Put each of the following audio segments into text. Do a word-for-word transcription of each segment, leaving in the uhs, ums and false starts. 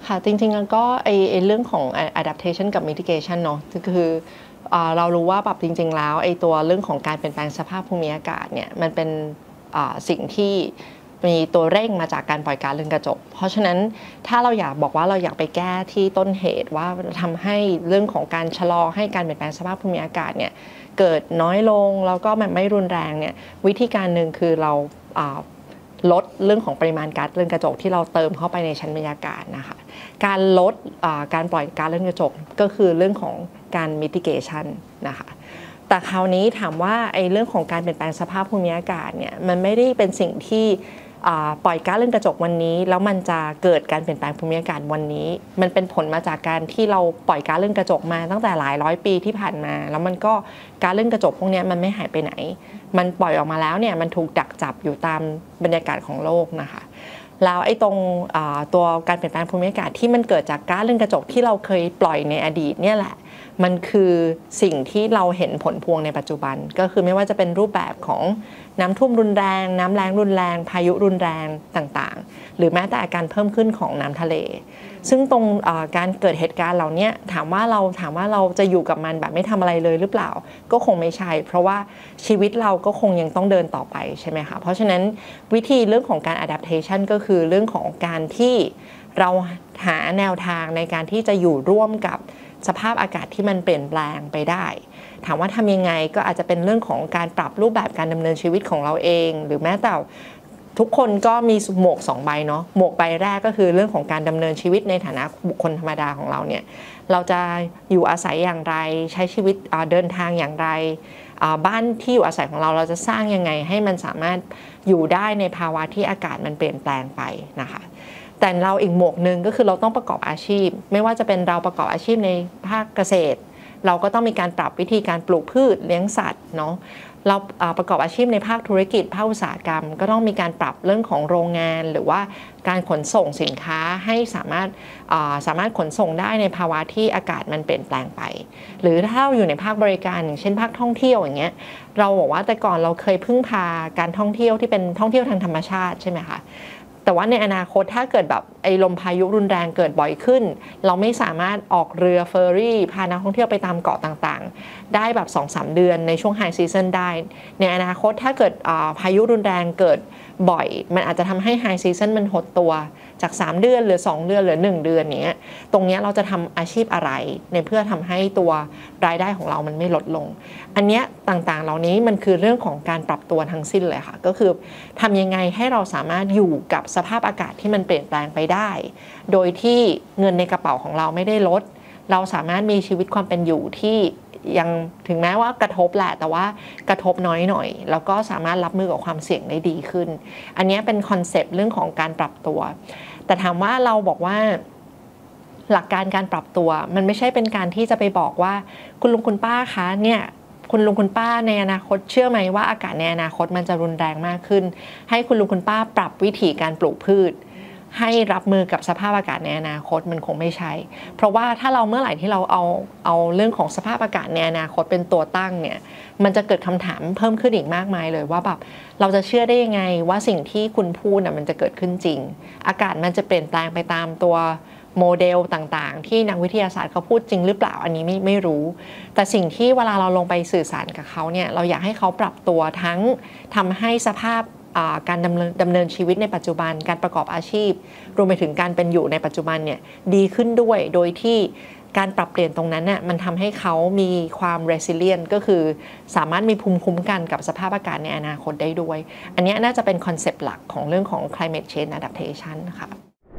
ค่ะจริงๆก็ไอไอเรื่องของ adaptation กับ mitigation เนาะคือเรารู้ว่าแบบจริงๆแล้วไอตัวเรื่องของการเปลี่ยนแปลงสภาพภูมิอากาศเนี่ยมันเป็นสิ่งที่มีตัวเร่งมาจากการปล่อยก๊าซเรือนกระจกเพราะฉะนั้นถ้าเราอยากบอกว่าเราอยากไปแก้ที่ต้นเหตุว่าทำให้เรื่องของการชะลอให้การเปลี่ยนแปลงสภาพภูมิอากาศเนี่ยเกิดน้อยลงแล้วก็มันไม่รุนแรงเนี่ยวิธีการหนึ่งคือเราลดเรื่องของปริมาณก๊าซเรือนกระจกที่เราเติมเข้าไปในชั้นบรรยากาศนะคะการลดการปล่อยก๊าซเรือนกระจกก็คือเรื่องของการ mitigation นะคะแต่คราวนี้ถามว่าไอ้เรื่องของการเปลี่ยนแปลงสภาพภูมิอากาศเนี่ยมันไม่ได้เป็นสิ่งที่ปล่อยก๊าซเรือนกระจกวันนี้แล้วมันจะเกิดการเปลี่ยนแปลงภูมิอากาศวันนี้มันเป็นผลมาจากการที่เราปล่อยก๊าซเรือนกระจกมาตั้งแต่หลายร้อยปีที่ผ่านมาแล้วมันก็ก๊าซเรือนกระจกพวกนี้มันไม่หายไปไหนมันปล่อยออกมาแล้วเนี่ยมันถูกดักจับอยู่ตามบรรยากาศของโลกนะคะแล้วไอ้ตรงตัวการเปลี่ยนแปลงภูมิอากาศที่มันเกิดจากก๊าซเรือนกระจกที่เราเคยปล่อยในอดีตเนี่ยแหละมันคือสิ่งที่เราเห็นผลพวงในปัจจุบันก็คือไม่ว่าจะเป็นรูปแบบของน้ำท่วมรุนแรงน้ำแล้งรุนแรงพายุรุนแรงต่างๆหรือแม้แต่การเพิ่มขึ้นของน้ำทะเลซึ่งตรงการเกิดเหตุการณ์เหล่านี้ถามว่าเราถามว่าเราจะอยู่กับมันแบบไม่ทำอะไรเลยหรือเปล่าก็คงไม่ใช่เพราะว่าชีวิตเราก็คงยังต้องเดินต่อไปใช่ไหมคะเพราะฉะนั้นวิธีเรื่องของการ adaptation ก็คือเรื่องของการที่เราหาแนวทางในการที่จะอยู่ร่วมกับสภาพอากาศที่มันเปลี่ยนแปลงไปได้ถามว่าทำยังไงก็อาจจะเป็นเรื่องของการปรับรูปแบบการดำเนินชีวิตของเราเองหรือแม้แต่ทุกคนก็มีหมวกสองใบเนาะหมวกใบแรกก็คือเรื่องของการดำเนินชีวิตในฐานะบุคคลธรรมดาของเราเนี่ยเราจะอยู่อาศัยอย่างไรใช้ชีวิตเดินทางอย่างไรบ้านที่อยู่อาศัยของเราเราจะสร้างยังไงให้มันสามารถอยู่ได้ในภาวะที่อากาศมันเปลี่ยนแปลงไปนะคะแต่เราอีกหมวกหนึ่งก็คือเราต้องประกอบอาชีพไม่ว่าจะเป็นเราประกอบอาชีพในภาคเกษตรเราก็ต้องมีการปรับวิธีการปลูกพืชเลี้ยงสัตว์เนาะเราประกอบอาชีพในภาคธุรกิจภาคอุตสาหกรรมก็ต้องมีการปรับเรื่องของโรงงานหรือว่าการขนส่งสินค้าให้สามารถสามารถขนส่งได้ในภาวะที่อากาศมันเปลี่ยนแปลงไปหรือถ้าเราอยู่ในภาคบริการอย่างเช่นภาคท่องเที่ยวอย่างเงี้ยเราบอกว่าแต่ก่อนเราเคยพึ่งพาการท่องเที่ยวที่เป็นท่องเที่ยวทางธรรมชาติใช่ไหมคะแต่ว่าในอนาคตถ้าเกิดแบบไอ้ลมพายุรุนแรงเกิดบ่อยขึ้นเราไม่สามารถออกเรือเฟอร์รี่พานักท่องเที่ยวไปตามเกาะต่างๆได้แบบ สองถึงสาม เดือนในช่วงไฮซีซันได้ในอนาคตถ้าเกิดพายุรุนแรงเกิดบ่อยมันอาจจะทำให้ไฮซีซันมันหดตัวจากสามเดือนหรือสองเดือนหรือหนึ่งเดือนอย่างเงี้ยตรงนี้เราจะทำอาชีพอะไรในเพื่อทำให้ตัวรายได้ของเรามันไม่ลดลงอันเนี้ยต่างๆเหล่านี้มันคือเรื่องของการปรับตัวทั้งสิ้นเลยค่ะก็คือทำยังไงให้เราสามารถอยู่กับสภาพอากาศที่มันเปลี่ยนแปลงไปได้โดยที่เงินในกระเป๋าของเราไม่ได้ลดเราสามารถมีชีวิตความเป็นอยู่ที่ยังถึงแม้ว่ากระทบแหละแต่ว่ากระทบน้อยหน่อยแล้วก็สามารถรับมือกับความเสี่ยงได้ดีขึ้นอันนี้เป็นคอนเซปต์เรื่องของการปรับตัวแต่ถามว่าเราบอกว่าหลักการการปรับตัวมันไม่ใช่เป็นการที่จะไปบอกว่าคุณลุงคุณป้าคะเนี่ยคุณลุงคุณป้าในอนาคตเชื่อไหมว่าอากาศในอนาคตมันจะรุนแรงมากขึ้นให้คุณลุงคุณป้าปรับวิธีการปลูกพืชให้รับมือกับสภาพอากาศในอนาคตมันคงไม่ใช่เพราะว่าถ้าเราเมื่อไหร่ที่เราเอาเอาเรื่องของสภาพอากาศในอนาคตเป็นตัวตั้งเนี่ยมันจะเกิดคำถามเพิ่มขึ้นอีกมากมายเลยว่าแบบเราจะเชื่อได้ยังไงว่าสิ่งที่คุณพูดน่ะมันจะเกิดขึ้นจริงอากาศมันจะเปลี่ยนแปลงไปตามตัวโมเดลต่างๆที่นักวิทยาศาสตร์เขาพูดจริงหรือเปล่าอันนี้ไม่ไม่รู้แต่สิ่งที่เวลาเราลงไปสื่อสารกับเขาเนี่ยเราอยากให้เขาปรับตัวทั้งทำให้สภาพการดำเนินดำเนินชีวิตในปัจจุบันการประกอบอาชีพรวมไปถึงการเป็นอยู่ในปัจจุบันเนี่ยดีขึ้นด้วยโดยที่การปรับเปลี่ยนตรงนั้นน่ะมันทำให้เขามีความ resilient ก็คือสามารถมีภูมิคุ้มกันกับสภาพอากาศในอนาคตได้ด้วยอันนี้น่าจะเป็นคอนเซปต์หลักของเรื่องของ climate change adaptation ค่ะ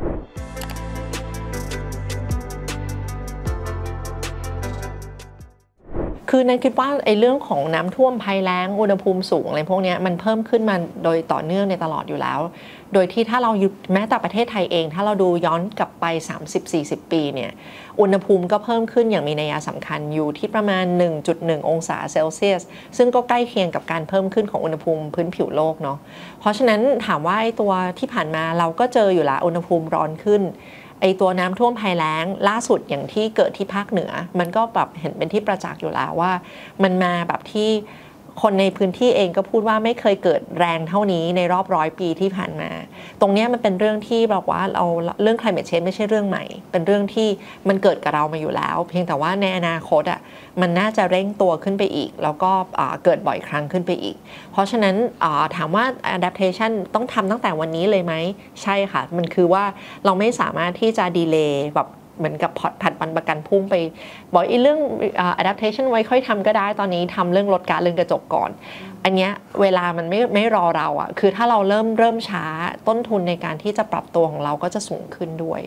คือนันคิดว่าไอ้เรื่องของน้ำท่วมภัยแล้งอุณหภูมิสูงอะไรพวกนี้มันเพิ่มขึ้นมาโดยต่อเนื่องในตลอดอยู่แล้วโดยที่ถ้าเราแม้แต่ประเทศไทยเองถ้าเราดูย้อนกลับไป สามสิบถึงสี่สิบ ปีเนี่ยอุณหภูมิก็เพิ่มขึ้นอย่างมีนัยสำคัญอยู่ที่ประมาณ หนึ่งจุดหนึ่ง องศาเซลเซียสซึ่งก็ใกล้เคียงกับการเพิ่มขึ้นของอุณหภูมิพื้นผิวโลกเนาะเพราะฉะนั้นถามว่าไอ้ตัวที่ผ่านมาเราก็เจออยู่ละอุณหภูมิร้อนขึ้นไอตัวน้ำท่วมภัยแล้งล่าสุดอย่างที่เกิดที่ภาคเหนือมันก็แบบเห็นเป็นที่ประจักษ์อยู่แล้วว่ามันมาแบบที่คนในพื้นที่เองก็พูดว่าไม่เคยเกิดแรงเท่านี้ในรอบร้อยปีที่ผ่านมาตรงนี้มันเป็นเรื่องที่บอกว่าเราเรื่อง climate change ไม่ใช่เรื่องใหม่เป็นเรื่องที่มันเกิดกับเรามาอยู่แล้วเพียงแต่ว่าในอนาคตอ่ะมันน่าจะเร่งตัวขึ้นไปอีกแล้วก็เกิดบ่อยครั้งขึ้นไปอีกเพราะฉะนั้นถามว่า adaptation ต้องทำตั้งแต่วันนี้เลยไหมใช่ค่ะมันคือว่าเราไม่สามารถที่จะดีเลย์แบบเหมือนกับผัดวันประกันพรุ่งไปบอกอีเรื่อง adaptation ไว้ค่อยทำก็ได้ตอนนี้ทำเรื่องลดก๊าซเรือนกระจกก่อนอันเนี้ยเวลามันไม่ไม่รอเราอ่ะคือถ้าเราเริ่มเริ่มช้าต้นทุนในการที่จะปรับตัวของเราก็จะสูงขึ้นด้วย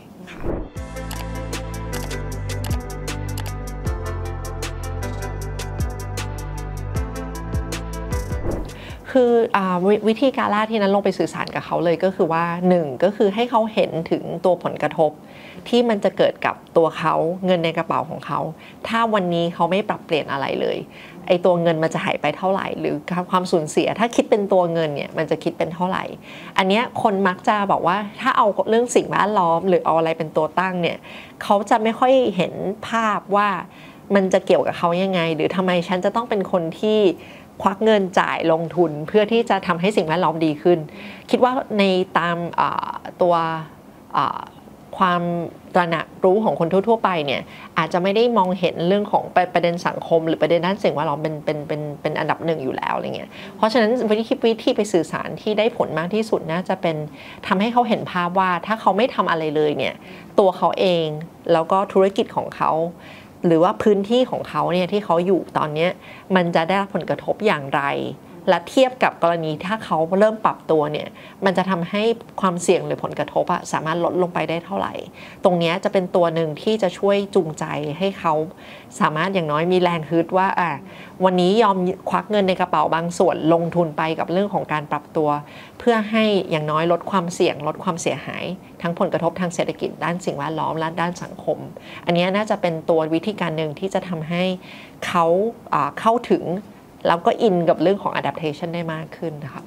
คืออวิธีการแรกที่นั้นลงไปสื่อสารกับเขาเลยก็คือว่าหนึ่งก็คือให้เขาเห็นถึงตัวผลกระทบที่มันจะเกิดกับตัวเขาเงินในกระเป๋าของเขาถ้าวันนี้เขาไม่ปรับเปลี่ยนอะไรเลยไอ้ตัวเงินมันจะหายไปเท่าไหร่หรือความสูญเสียถ้าคิดเป็นตัวเงินเนี่ยมันจะคิดเป็นเท่าไหร่อันนี้คนมักจะบอกว่าถ้าเอาเรื่องสิ่งแวดล้อมหรือเอาอะไรเป็นตัวตั้งเนี่ยเขาจะไม่ค่อยเห็นภาพว่ามันจะเกี่ยวกับเขายังไงหรือทำไมฉันจะต้องเป็นคนที่ควักเงินจ่ายลงทุนเพื่อที่จะทำให้สิ่งแวดล้อมดีขึ้นคิดว่าในตามตัวความตระหนักรู้ของคนทั่วๆไปเนี่ยอาจจะไม่ได้มองเห็นเรื่องของประเด็นสังคมหรือประเด็นด้านสิ่งแวดล้อมเป็นเป็นเป็นเป็นอันดับหนึ่งอยู่แล้วอะไรเงี้ยเพราะฉะนั้นวิธีวิธีไปสื่อสารที่ได้ผลมากที่สุดน่าจะเป็นทำให้เขาเห็นภาพว่าถ้าเขาไม่ทำอะไรเลยเนี่ยตัวเขาเองแล้วก็ธุรกิจของเขาหรือว่าพื้นที่ของเขาเนี่ยที่เขาอยู่ตอนนี้มันจะได้รับผลกระทบอย่างไรและเทียบกับกรณีถ้าเขาเริ่มปรับตัวเนี่ยมันจะทำให้ความเสี่ยงหรือผลกระทบสามารถลดลงไปได้เท่าไหร่ตรงนี้จะเป็นตัวหนึ่งที่จะช่วยจูงใจให้เขาสามารถอย่างน้อยมีแรงฮึดว่าอ่ะวันนี้ยอมควักเงินในกระเป๋าบางส่วนลงทุนไปกับเรื่องของการปรับตัวเพื่อให้อย่างน้อยลดความเสี่ยงลดความเสียหายทั้งผลกระทบทางเศรษฐกิจด้านสิ่งแวดล้อมและด้านสังคมอันนี้น่าจะเป็นตัววิธีการหนึ่งที่จะทำให้เขาเข้าถึงแล้วก็อินกับเรื่องของ adaptation ได้มากขึ้นนะคะ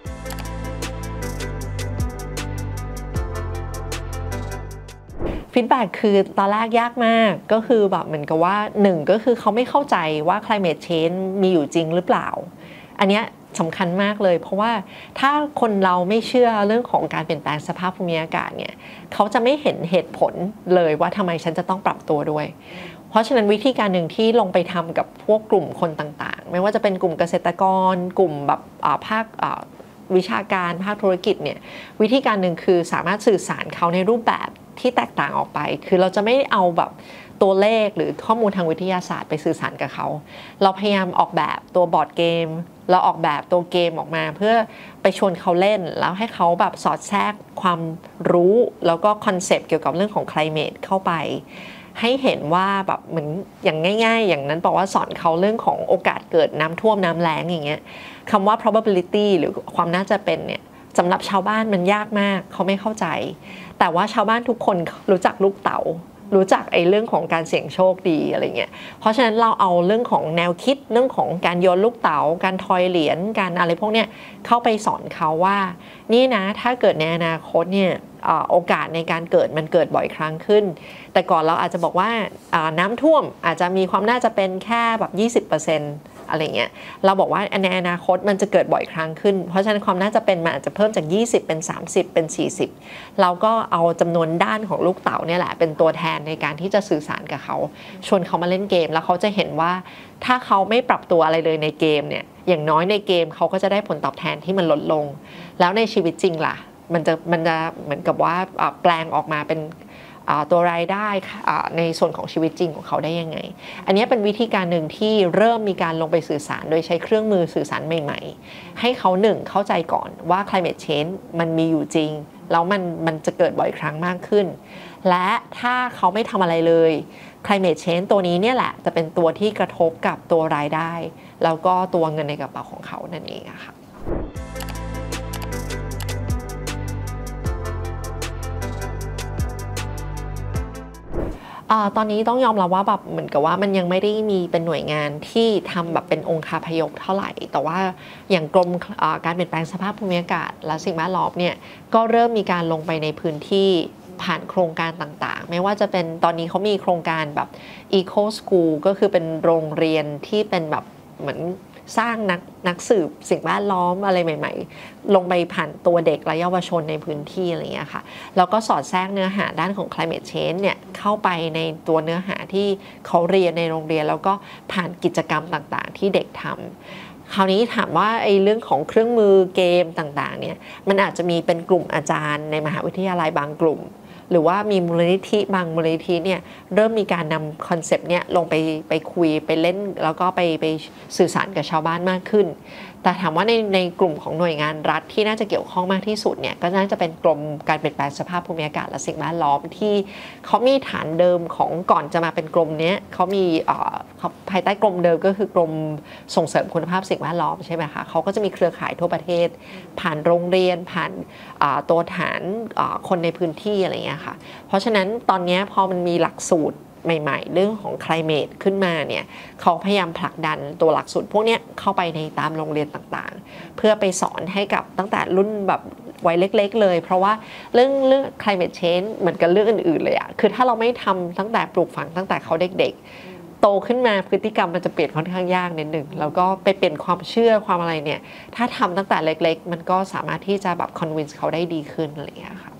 ฟีดแบ็กคือตอนแรกยากมากก็คือแบบเหมือนกับว่าหนึ่งก็คือเขาไม่เข้าใจว่า climate change มีอยู่จริงหรือเปล่าอันนี้สำคัญมากเลยเพราะว่าถ้าคนเราไม่เชื่อเรื่องของการเปลี่ยนแปลงสภาพภูมิอากาศเนี่ยเขาจะไม่เห็นเหตุผลเลยว่าทำไมฉันจะต้องปรับตัวด้วยเพราะฉะนั้นวิธีการหนึ่งที่ลงไปทำกับพวกกลุ่มคนต่างๆไม่ว่าจะเป็นกลุ่มเกษตรกรกลุ่มแบบภาควิชาการภาคธุรกิจเนี่ยวิธีการหนึ่งคือสามารถสื่อสารเขาในรูปแบบที่แตกต่างออกไปคือเราจะไม่เอาแบบตัวเลขหรือข้อมูลทางวิทยาศาสตร์ไปสื่อสารกับเขาเราพยายามออกแบบตัวบอร์ดเกมเราออกแบบตัวเกมออกมาเพื่อไปชวนเขาเล่นแล้วให้เขาแบบสอดแทรกความรู้แล้วก็คอนเซปต์เกี่ยวกับเรื่องของ climate เข้าไปให้เห็นว่าแบบเหมือนอย่างง่ายๆอย่างนั้นบอกว่าสอนเขาเรื่องของโอกาสเกิดน้ำท่วมน้ำแล้งอย่างเงี้ยคำว่า probability หรือความน่าจะเป็นเนี่ยสำหรับชาวบ้านมันยากมากเขาไม่เข้าใจแต่ว่าชาวบ้านทุกคนรู้จักลูกเต๋ารู้จักไอ้เรื่องของการเสี่ยงโชคดีอะไรเงี้ยเพราะฉะนั้นเราเอาเรื่องของแนวคิดเรื่องของการโยนลูกเต๋าการทอยเหรียญการอะไรพวกเนี้ยเข้าไปสอนเขาว่านี่นะถ้าเกิดในอนาคตเนี่ยโอกาสในการเกิดมันเกิดบ่อยครั้งขึ้นแต่ก่อนเราอาจจะบอกว่าน้ำท่วมอาจจะมีความน่าจะเป็นแค่แบบ ยี่สิบเปอร์เซ็นต์ อะไรเงี้ยเราบอกว่าในอนาคตมันจะเกิดบ่อยครั้งขึ้นเพราะฉะนั้นความน่าจะเป็นมันอาจจะเพิ่มจากยี่สิบเป็นสามสิบเป็นสี่สิบเราก็เอาจำนวนด้านของลูกเต๋าเนี่ยแหละเป็นตัวแทนในการที่จะสื่อสารกับเขาชวนเขามาเล่นเกมแล้วเขาจะเห็นว่าถ้าเขาไม่ปรับตัวอะไรเลยในเกมเนี่ยอย่างน้อยในเกมเขาก็จะได้ผลตอบแทนที่มันลดลงแล้วในชีวิตจริงล่ะมันจะมันจะเหมือนกับว่าแปลงออกมาเป็นตัวรายได้ในส่วนของชีวิตจริงของเขาได้ยังไงอันนี้เป็นวิธีการหนึ่งที่เริ่มมีการลงไปสื่อสารโดยใช้เครื่องมือสื่อสารใหม่ๆให้เขาหนึ่งเข้าใจก่อนว่า climate change มันมีอยู่จริงแล้วมันมันจะเกิดบ่อยครั้งมากขึ้นและถ้าเขาไม่ทำอะไรเลย climate change ตัวนี้เนี่ยแหละจะเป็นตัวที่กระทบกับตัวรายได้แล้วก็ตัวเงินในกระเป๋าของเขานั่นเองค่ะตอนนี้ต้องยอมรับว่าแบบเหมือนกับว่ามันยังไม่ได้มีเป็นหน่วยงานที่ทำแบบเป็นองค์คาพยพเท่าไหร่แต่ว่าอย่างกรมการเปลี่ยนแปลงสภาพภูมิอากาศและสิ่งแวดล้อมเนี่ยก็เริ่มมีการลงไปในพื้นที่ผ่านโครงการต่างๆไม่ว่าจะเป็นตอนนี้เขามีโครงการแบบ Eco School ก็คือเป็นโรงเรียนที่เป็นแบบเหมือนสร้างนักนักสืบสิ่งแวดล้อมอะไรใหม่ๆลงไปผ่านตัวเด็กและเยาวชนในพื้นที่อะไรเงี้ยค่ะแล้วก็สอดแทรกเนื้อหาด้านของ climate change เนี่ยเข้าไปในตัวเนื้อหาที่เขาเรียนในโรงเรียนแล้วก็ผ่านกิจกรรมต่างๆที่เด็กทำคราวนี้ถามว่าไอ้เรื่องของเครื่องมือเกมต่างๆเนี่ยมันอาจจะมีเป็นกลุ่มอาจารย์ในมหาวิทยาลัยบางกลุ่มหรือว่ามีมูลนิธิบางมูลนิธิเนี่ยเริ่มมีการนำคอนเซปต์เนี่ยลงไปไปคุยไปเล่นแล้วก็ไปไปสื่อสารกับชาวบ้านมากขึ้นแต่ถามว่าในในกลุ่มของหน่วยงานรัฐที่น่าจะเกี่ยวข้องมากที่สุดเนี่ยก็น่าจะเป็นกรมการเปลี่ยนแปลงสภาพภูมิอากาศและสิ่งแวดล้อมที่เขามีฐานเดิมของก่อนจะมาเป็นกรมนี้เขามีภายใต้กรมเดิมก็คือกรมส่งเสริมคุณภาพสิ่งแวดล้อมใช่ไหมคะเขาก็จะมีเครือข่ายทั่วประเทศผ่านโรงเรียนผ่านตัวฐานคนในพื้นที่อะไรเงี้ยค่ะเพราะฉะนั้นตอนนี้พอมันมีหลักสูตรใหม่ๆเรื่องของ climate ขึ้นมาเนี่ยเขาพยายามผลักดันตัวหลักสูตรพวกนี้เข้าไปในตามโรงเรียนต่างๆเพื่อไปสอนให้กับตั้งแต่รุ่นแบบวัยเล็กๆเลยเพราะว่าเรื่องเรื่อง climate change เหมือนกับเรื่องอื่นๆเลยอะคือถ้าเราไม่ทำตั้งแต่ปลูกฝังตั้งแต่เขาเด็กๆโตขึ้นมาพฤติกรรมมันจะเปลี่ยนค่อนข้างยากนิดหนึ่งแล้วก็ไปเปลี่ยนความเชื่อความอะไรเนี่ยถ้าทำตั้งแต่เล็กๆมันก็สามารถที่จะแบบ convince เขาได้ดีขึ้นอะไรอย่างเงี้ยค่ะ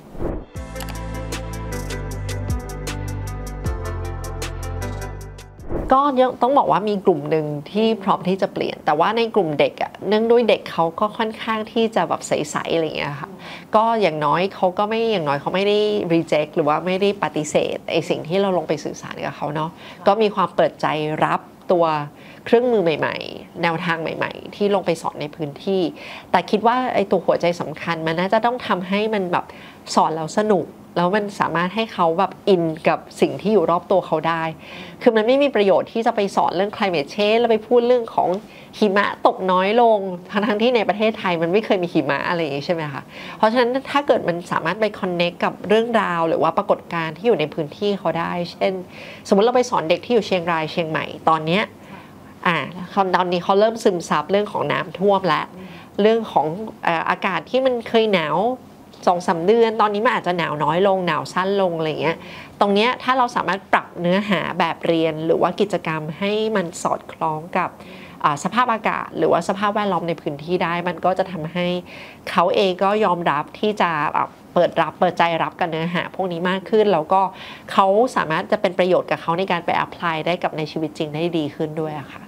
ก็ต้องบอกว่ามีกลุ่มหนึ่งที่พร้อมที่จะเปลี่ยนแต่ว่าในกลุ่มเด็กอ่ะเนื่องด้วยเด็กเขาก็ค่อนข้างที่จะแบบใสๆอะไรอย่างเงี้ยค่ะก็อย่างน้อยเขาก็ไม่อย่างน้อยเขาไม่ได้ reject หรือว่าไม่ได้ปฏิเสธไอ้สิ่งที่เราลงไปสื่อสารกับเขาเนาะก็มีความเปิดใจรับตัวเครื่องมือใหม่ๆแนวทางใหม่ๆที่ลงไปสอนในพื้นที่แต่คิดว่าไอ้ตัวหัวใจสำคัญมันน่าจะต้องทำให้มันแบบสอนแล้วสนุกแล้วมันสามารถให้เขาแบบอินกับสิ่งที่อยู่รอบตัวเขาได้คือมันไม่มีประโยชน์ที่จะไปสอนเรื่อง climate change แล้วไปพูดเรื่องของหิมะตกน้อยลงทั้งๆที่ในประเทศไทยมันไม่เคยมีหิมะอะไรอย่างนี้ใช่ไหมคะเพราะฉะนั้นถ้าเกิดมันสามารถไป connect กับเรื่องราวหรือว่าปรากฏการณ์ที่อยู่ในพื้นที่เขาได้เช่นสมมุติเราไปสอนเด็กที่อยู่เชียงรายเชียงใหม่ตอนนี้อ่าตอนนี้เขาเริ่มซึมซับเรื่องของน้ำท่วมและเรื่องของเอ่ออากาศที่มันเคยหนาวสองสามเดือนตอนนี้มันอาจจะหนาวน้อยลงหนาวสั้นลงอะไรเงี้ยตรงเนี้ยถ้าเราสามารถปรับเนื้อหาแบบเรียนหรือว่ากิจกรรมให้มันสอดคล้องกับสภาพอากาศหรือว่าสภาพแวดล้อมในพื้นที่ได้มันก็จะทำให้เขาเองก็ยอมรับที่จะเปิดรับเปิดใจรับกับเนื้อหาพวกนี้มากขึ้นแล้วก็เขาสามารถจะเป็นประโยชน์กับเขาในการไป apply ได้กับในชีวิตจริงได้ดีขึ้นด้วยค่ะ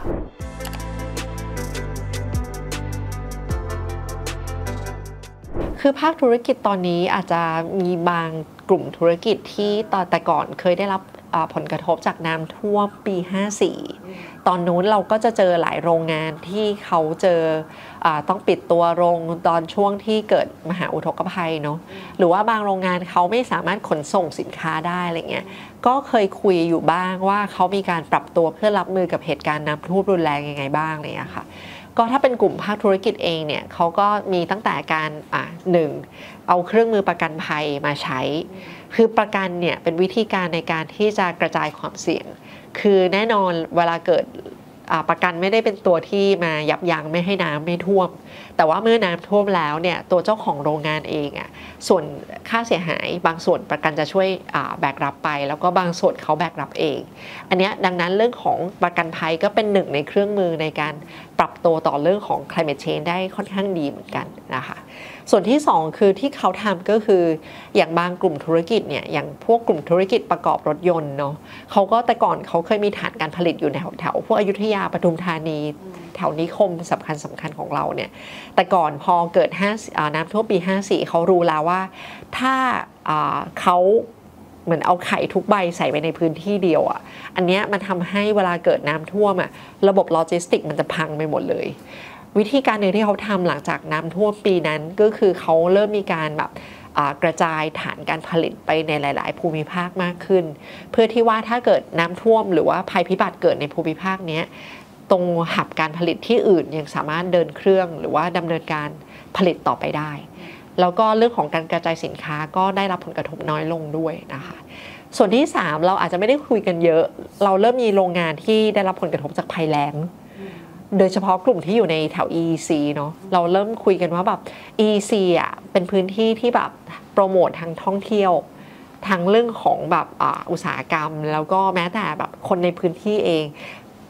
คือภาคธุรกิจตอนนี้อาจจะมีบางกลุ่มธุรกิจที่ตอนแต่ก่อนเคยได้รับผลกระทบจากน้ำท่วมปีห้าสี่ตอนนู้นเราก็จะเจอหลายโรงงานที่เขาเจอต้องปิดตัวโรงตอนช่วงที่เกิดมหาอุทกภัยเนาะหรือว่าบางโรงงานเขาไม่สามารถขนส่งสินค้าได้อะไรเงี้ยก็เคยคุยอยู่บ้างว่าเขามีการปรับตัวเพื่อรับมือกับเหตุการณ์น้ำท่วมรุนแรงยังไงบ้างอะไรเงี้ยค่ะก็ถ้าเป็นกลุ่มภาคธุรกิจเองเนี่ยเขาก็มีตั้งแต่การอ่าหนึ่งเอาเครื่องมือประกันภัยมาใช้คือประกันเนี่ยเป็นวิธีการในการที่จะกระจายความเสี่ยงคือแน่นอนเวลาเกิดประกันไม่ได้เป็นตัวที่มายับยั้งไม่ให้น้ำไม่ท่วมแต่ว่าเมื่อน้ำท่วมแล้วเนี่ยตัวเจ้าของโรงงานเองอ่ะส่วนค่าเสียหายบางส่วนประกันจะช่วยแบกรับไปแล้วก็บางส่วนเขาแบกรับเองอันนี้ดังนั้นเรื่องของประกันภัยก็เป็นหนึ่งในเครื่องมือในการปรับตัวต่อเรื่องของ climate change ได้ค่อนข้างดีเหมือนกันนะคะส่วนที่สองคือที่เขาทำก็คืออย่างบางกลุ่มธุรกิจเนี่ยอย่างพวกกลุ่มธุรกิจประกอบรถยนต์เนาะเขาก็แต่ก่อนเขาเคยมีฐานการผลิตอยู่แถวแถวพวกอยุธยาปทุมธานีแถวนิคมสำคัญสำคัญของเราเนี่ยแต่ก่อนพอเกิดน้ำท่วมปีห้าสี่เขารู้แล้วว่าถ้าเขาเหมือนเอาไข่ทุกใบใส่ไปในพื้นที่เดียวอ่ะอันนี้มันทำให้เวลาเกิดน้ำท่วมอ่ะระบบโลจิสติกมันจะพังไปหมดเลยวิธีการหนึ่งที่เขาทำหลังจากน้ำท่วมปีนั้นก็คือเขาเริ่มมีการแบบกระจายฐานการผลิตไปในหลายๆภูมิภาคมากขึ้นเพื่อที่ว่าถ้าเกิดน้ำท่วมหรือว่าภัยพิบัติเกิดในภูมิภาคนี้ตรงหับการผลิตที่อื่นยังสามารถเดินเครื่องหรือว่าดำเนินการผลิตต่อไปได้แล้วก็เรื่องของการกระจายสินค้าก็ได้รับผลกระทบน้อยลงด้วยนะคะส่วนที่สามเราอาจจะไม่ได้คุยกันเยอะเราเริ่มมีโรงงานที่ได้รับผลกระทบจากภัยแล้งโดยเฉพาะกลุ่มที่อยู่ในแถว อี อี ซี เนาะเราเริ่มคุยกันว่าแบบ อี อี ซี อ่ะเป็นพื้นที่ที่แบบโปรโมททางท่องเที่ยวทางเรื่องของแบบอุตสาหกรรมแล้วก็แม้แต่แบบคนในพื้นที่เอง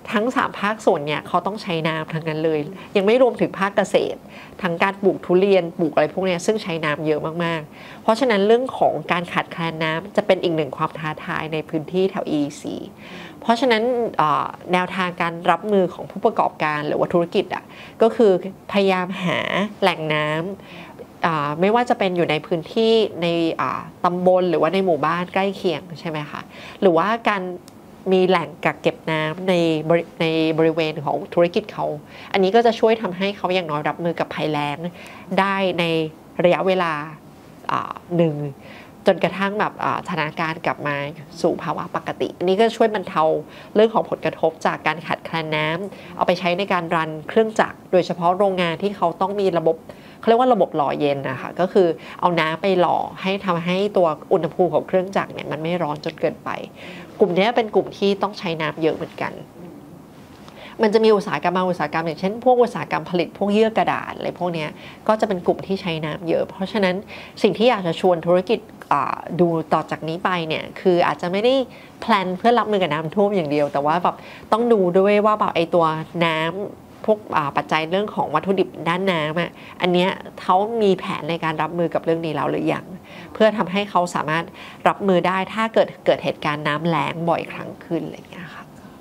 ทั้งสามภาคส่วนเนี่ยเขาต้องใช้น้ำทั้งนั้นเลยยังไม่รวมถึงภาคเกษตรทั้งการปลูกทุเรียนปลูกอะไรพวกนี้ซึ่งใช้น้ำเยอะมากๆเพราะฉะนั้นเรื่องของการขาดแคลนน้ำจะเป็นอีกหนึ่งความท้าทายในพื้นที่แถว อี อี ซี เพราะฉะนั้นแนวทางการรับมือของผู้ประกอบการหรือว่าธุรกิจอ่ะก็คือพยายามหาแหล่งน้ำไม่ว่าจะเป็นอยู่ในพื้นที่ในตำบลหรือว่าในหมู่บ้านใกล้เคียงใช่ไหมคะหรือว่าการมีแหล่งกักเก็บน้ำในในบริเวณของธุรกิจเขาอันนี้ก็จะช่วยทำให้เขาอย่างน้อยรับมือกับภัยแล้งได้ในระยะเวลาหนึ่งจนกระทั่งแบบสถานการณ์กลับมาสู่ภาวะปกติอันนี้ก็ช่วยบรรเทาเรื่องของผลกระทบจากการขาดแคลนน้ำเอาไปใช้ในการรันเครื่องจักรโดยเฉพาะโรงงานที่เขาต้องมีระบบเขาเรียกว่าระบบหล่อเย็นนะคะก็คือเอาน้ำไปหล่อให้ทำให้ตัวอุณหภูมิของเครื่องจักรเนี่ยมันไม่ร้อนจนเกินไปกลุ่มนี้เป็นกลุ่มที่ต้องใช้น้ำเยอะเหมือนกันมันจะมีอุตสาหกรรมบางอุตสาหกรรมอย่างเช่นพวกอุตสาหกรรมผลิตพวกเยื่อกระดาษอะไรพวกนี้ก็จะเป็นกลุ่มที่ใช้น้ำเยอะเพราะฉะนั้นสิ่งที่อยากจะชวนธุรกิจดูต่อจากนี้ไปเนี่ยคืออาจจะไม่ได้แพลนเพื่อรับมือกับน้ำท่วมอย่างเดียวแต่ว่าแบบต้องดูด้วยว่าแบบไอตัวน้ำพวกปัจจัยเรื่องของวัตถุดิบด้านน้ำอ่ะอันเนี้ยเขามีแผนในการรับมือกับเรื่องนี้แล้วหรือยังเพื่อทำให้เขาสามารถรับมือได้ถ้าเกิดเกิดเหตุการณ์น้ำแล้งบ่อยครั้งขึ้นอะไรอย่างเงี้ยค่ะ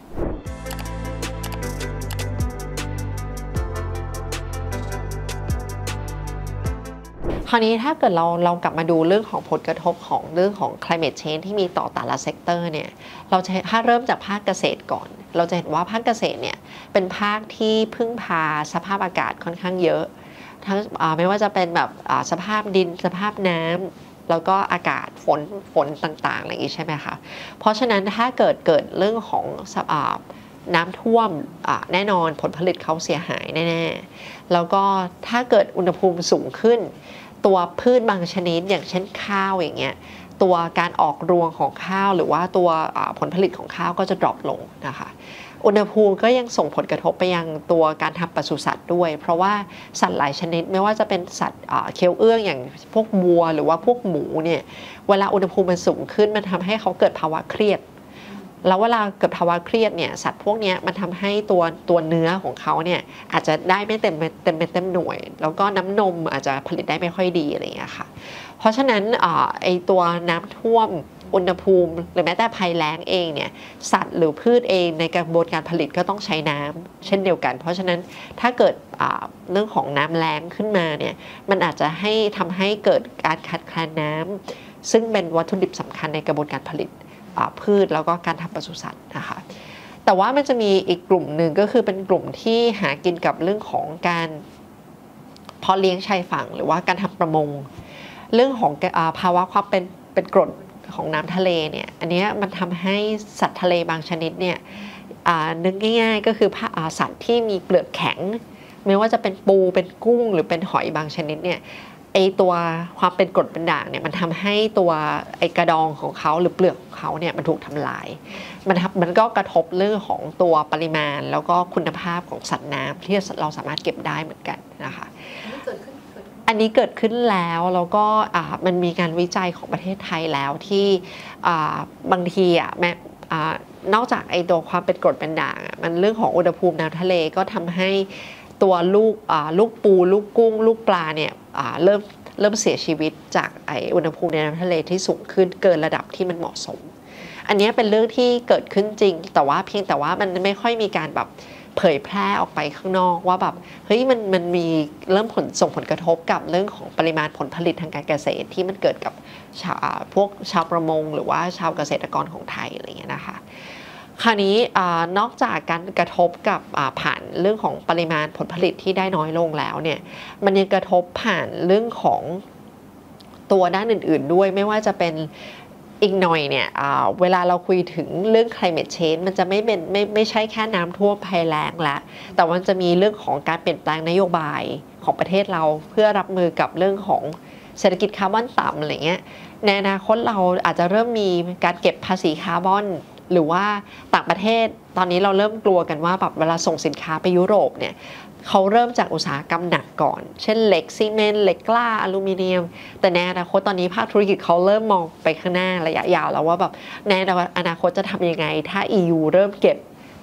คราวนี้ถ้าเกิดเราเรากลับมาดูเรื่องของผลกระทบของเรื่องของ climate change ที่มีต่อแต่ละเซกเตอร์เนี่ยเราจะถ้าเริ่มจากภาคเกษตรก่อนเราจะเห็นว่าภาคเกษตรเนี่ยเป็นภาคที่พึ่งพาสภาพอากาศค่อนข้างเยอะทั้งไม่ว่าจะเป็นแบบสภาพดินสภาพน้ำแล้วก็อากาศฝนฝนต่างๆอะไรอย่างนี้ใช่ไหมคะเพราะฉะนั้นถ้าเกิดเกิดเรื่องของน้ำท่วมแน่นอนผลผลิตเขาเสียหายแน่ๆแล้วก็ถ้าเกิดอุณหภูมิสูงขึ้นตัวพืชบางชนิดอย่างเช่นข้าวอย่างเงี้ยตัวการออกรวงของข้าวหรือว่าตัวผลผลิตของข้าวก็จะดรอปลงนะคะอุณหภูมิก็ยังส่งผลกระทบไปยังตัวการทำปศุสัตว์ด้วยเพราะว่าสัตว์หลายชนิดไม่ว่าจะเป็นสัตว์เคี้ยวเอื้องอย่างพวกวัวหรือว่าพวกหมูเนี่ยเวลาอุณหภูมิมันสูงขึ้นมันทำให้เขาเกิดภาวะเครียดแล้วเวลาเกิดภาวะเครียดเนี่ยสัตว์พวกนี้มันทำให้ตัวตัวเนื้อของเขาเนี่ยอาจจะได้ไม่เต็มเต็มเต็มหน่วยแล้วก็น้ำนมอาจจะผลิตได้ไม่ค่อยดีอะไรอย่างเงี้ยค่ะเพราะฉะนั้นไอตัวน้ำท่วมอุณหภูมิหรือแม้แต่ภัยแล้งเองเนี่ยสัตว์หรือพืชเองในกระบวนการผลิตก็ต้องใช้น้ำเช่นเดียวกันเพราะฉะนั้นถ้าเกิดเรื่องของน้ำแล้งขึ้นมาเนี่ยมันอาจจะให้ทำให้เกิดการขาดแคลนน้ำซึ่งเป็นวัตถุดิบสำคัญในกระบวนการผลิตพืชแล้วก็การทำปศุสัตว์นะคะแต่ว่ามันจะมีอีกกลุ่มหนึ่งก็คือเป็นกลุ่มที่หากินกับเรื่องของการเพาะเลี้ยงชายฝั่งหรือว่าการทำประมงเรื่องของภาวะความเป็นเป็นกรดของน้ำทะเลเนี่ยอันนี้มันทำให้สัตว์ทะเลบางชนิดเนี่ยนึกง่ายๆก็คือสัตว์ที่มีเปลือกแข็งไม่ว่าจะเป็นปูเป็นกุ้งหรือเป็นหอยบางชนิดเนี่ยไอตัวความเป็นกรดเป็นด่างเนี่ยมันทำให้ตัวไอกระดองของเขาหรือเปลือกของเขาเนี่ยมันถูกทำลายมันมันก็กระทบเรื่องของตัวปริมาณแล้วก็คุณภาพของสัตว์น้ำที่เราสามารถเก็บได้เหมือนกันนะคะอันนี้เกิดขึ้นแล้วแล้วก็มันมีการวิจัยของประเทศไทยแล้วที่บางทีอ่ะแม้นอกจากไอตัวความเป็นกรดเป็นด่างมันเรื่องของอุณหภูมิน้ำทะเลก็ทำให้ตัวลูกลูกปูลูกกุ้งลูกปลาเนี่ยเริ่มเริ่มเสียชีวิตจากไออุณหภูมิในน้ำทะเลที่สูงขึ้นเกินระดับที่มันเหมาะสมอันนี้เป็นเรื่องที่เกิดขึ้นจริงแต่ว่าเพียงแต่ว่ามันไม่ค่อยมีการแบบเผยแพร่ออกไปข้างนอกว่าแบบเฮ้ยมันมันมีเริ่มผลส่งผลกระทบกับเรื่องของปริมาณผลผลิตทางการเกษตรที่มันเกิดกับชาวพวกชาวประมงหรือว่าชาวเกษตรกรของไทยอะไรอย่างเงี้ยนะคะคราวนี้นอกจากการกระทบกับผ่านเรื่องของปริมาณผลผลิตที่ได้น้อยลงแล้วเนี่ยมันยังกระทบผ่านเรื่องของตัวด้านอื่นๆด้วยไม่ว่าจะเป็นอีกหน่อยเนี่ยเวลาเราคุยถึงเรื่อง climate change มันจะไม่เป็นไม่ไม่ใช่แค่น้ำท่วมภัยแล้งละแต่มันจะมีเรื่องของการเปลี่ยนแปลงนโยบายของประเทศเราเพื่อรับมือกับเรื่องของเศรษฐกิจคาร์บอนต่ำอะไรเงี้ยในอนาคตเราอาจจะเริ่มมีการเก็บภาษีคาร์บอนหรือว่าต่างประเทศตอนนี้เราเริ่มกลัวกันว่าแบบเวลาส่งสินค้าไปยุโรปเนี่ยเขาเริ่มจากอุตสาหกรรมหนักก่อนเช่นเหล็กซีเมนต์เหล็กกล้าอลูมิเนียมแต่ในอนาคตตอนนี้ภาคธุรกิจเขาเริ่มมองไปข้างหน้าระยะยาวแล้วว่าแบบในอนาคตจะทำยังไงถ้า อี ยู เริ่มเก็บ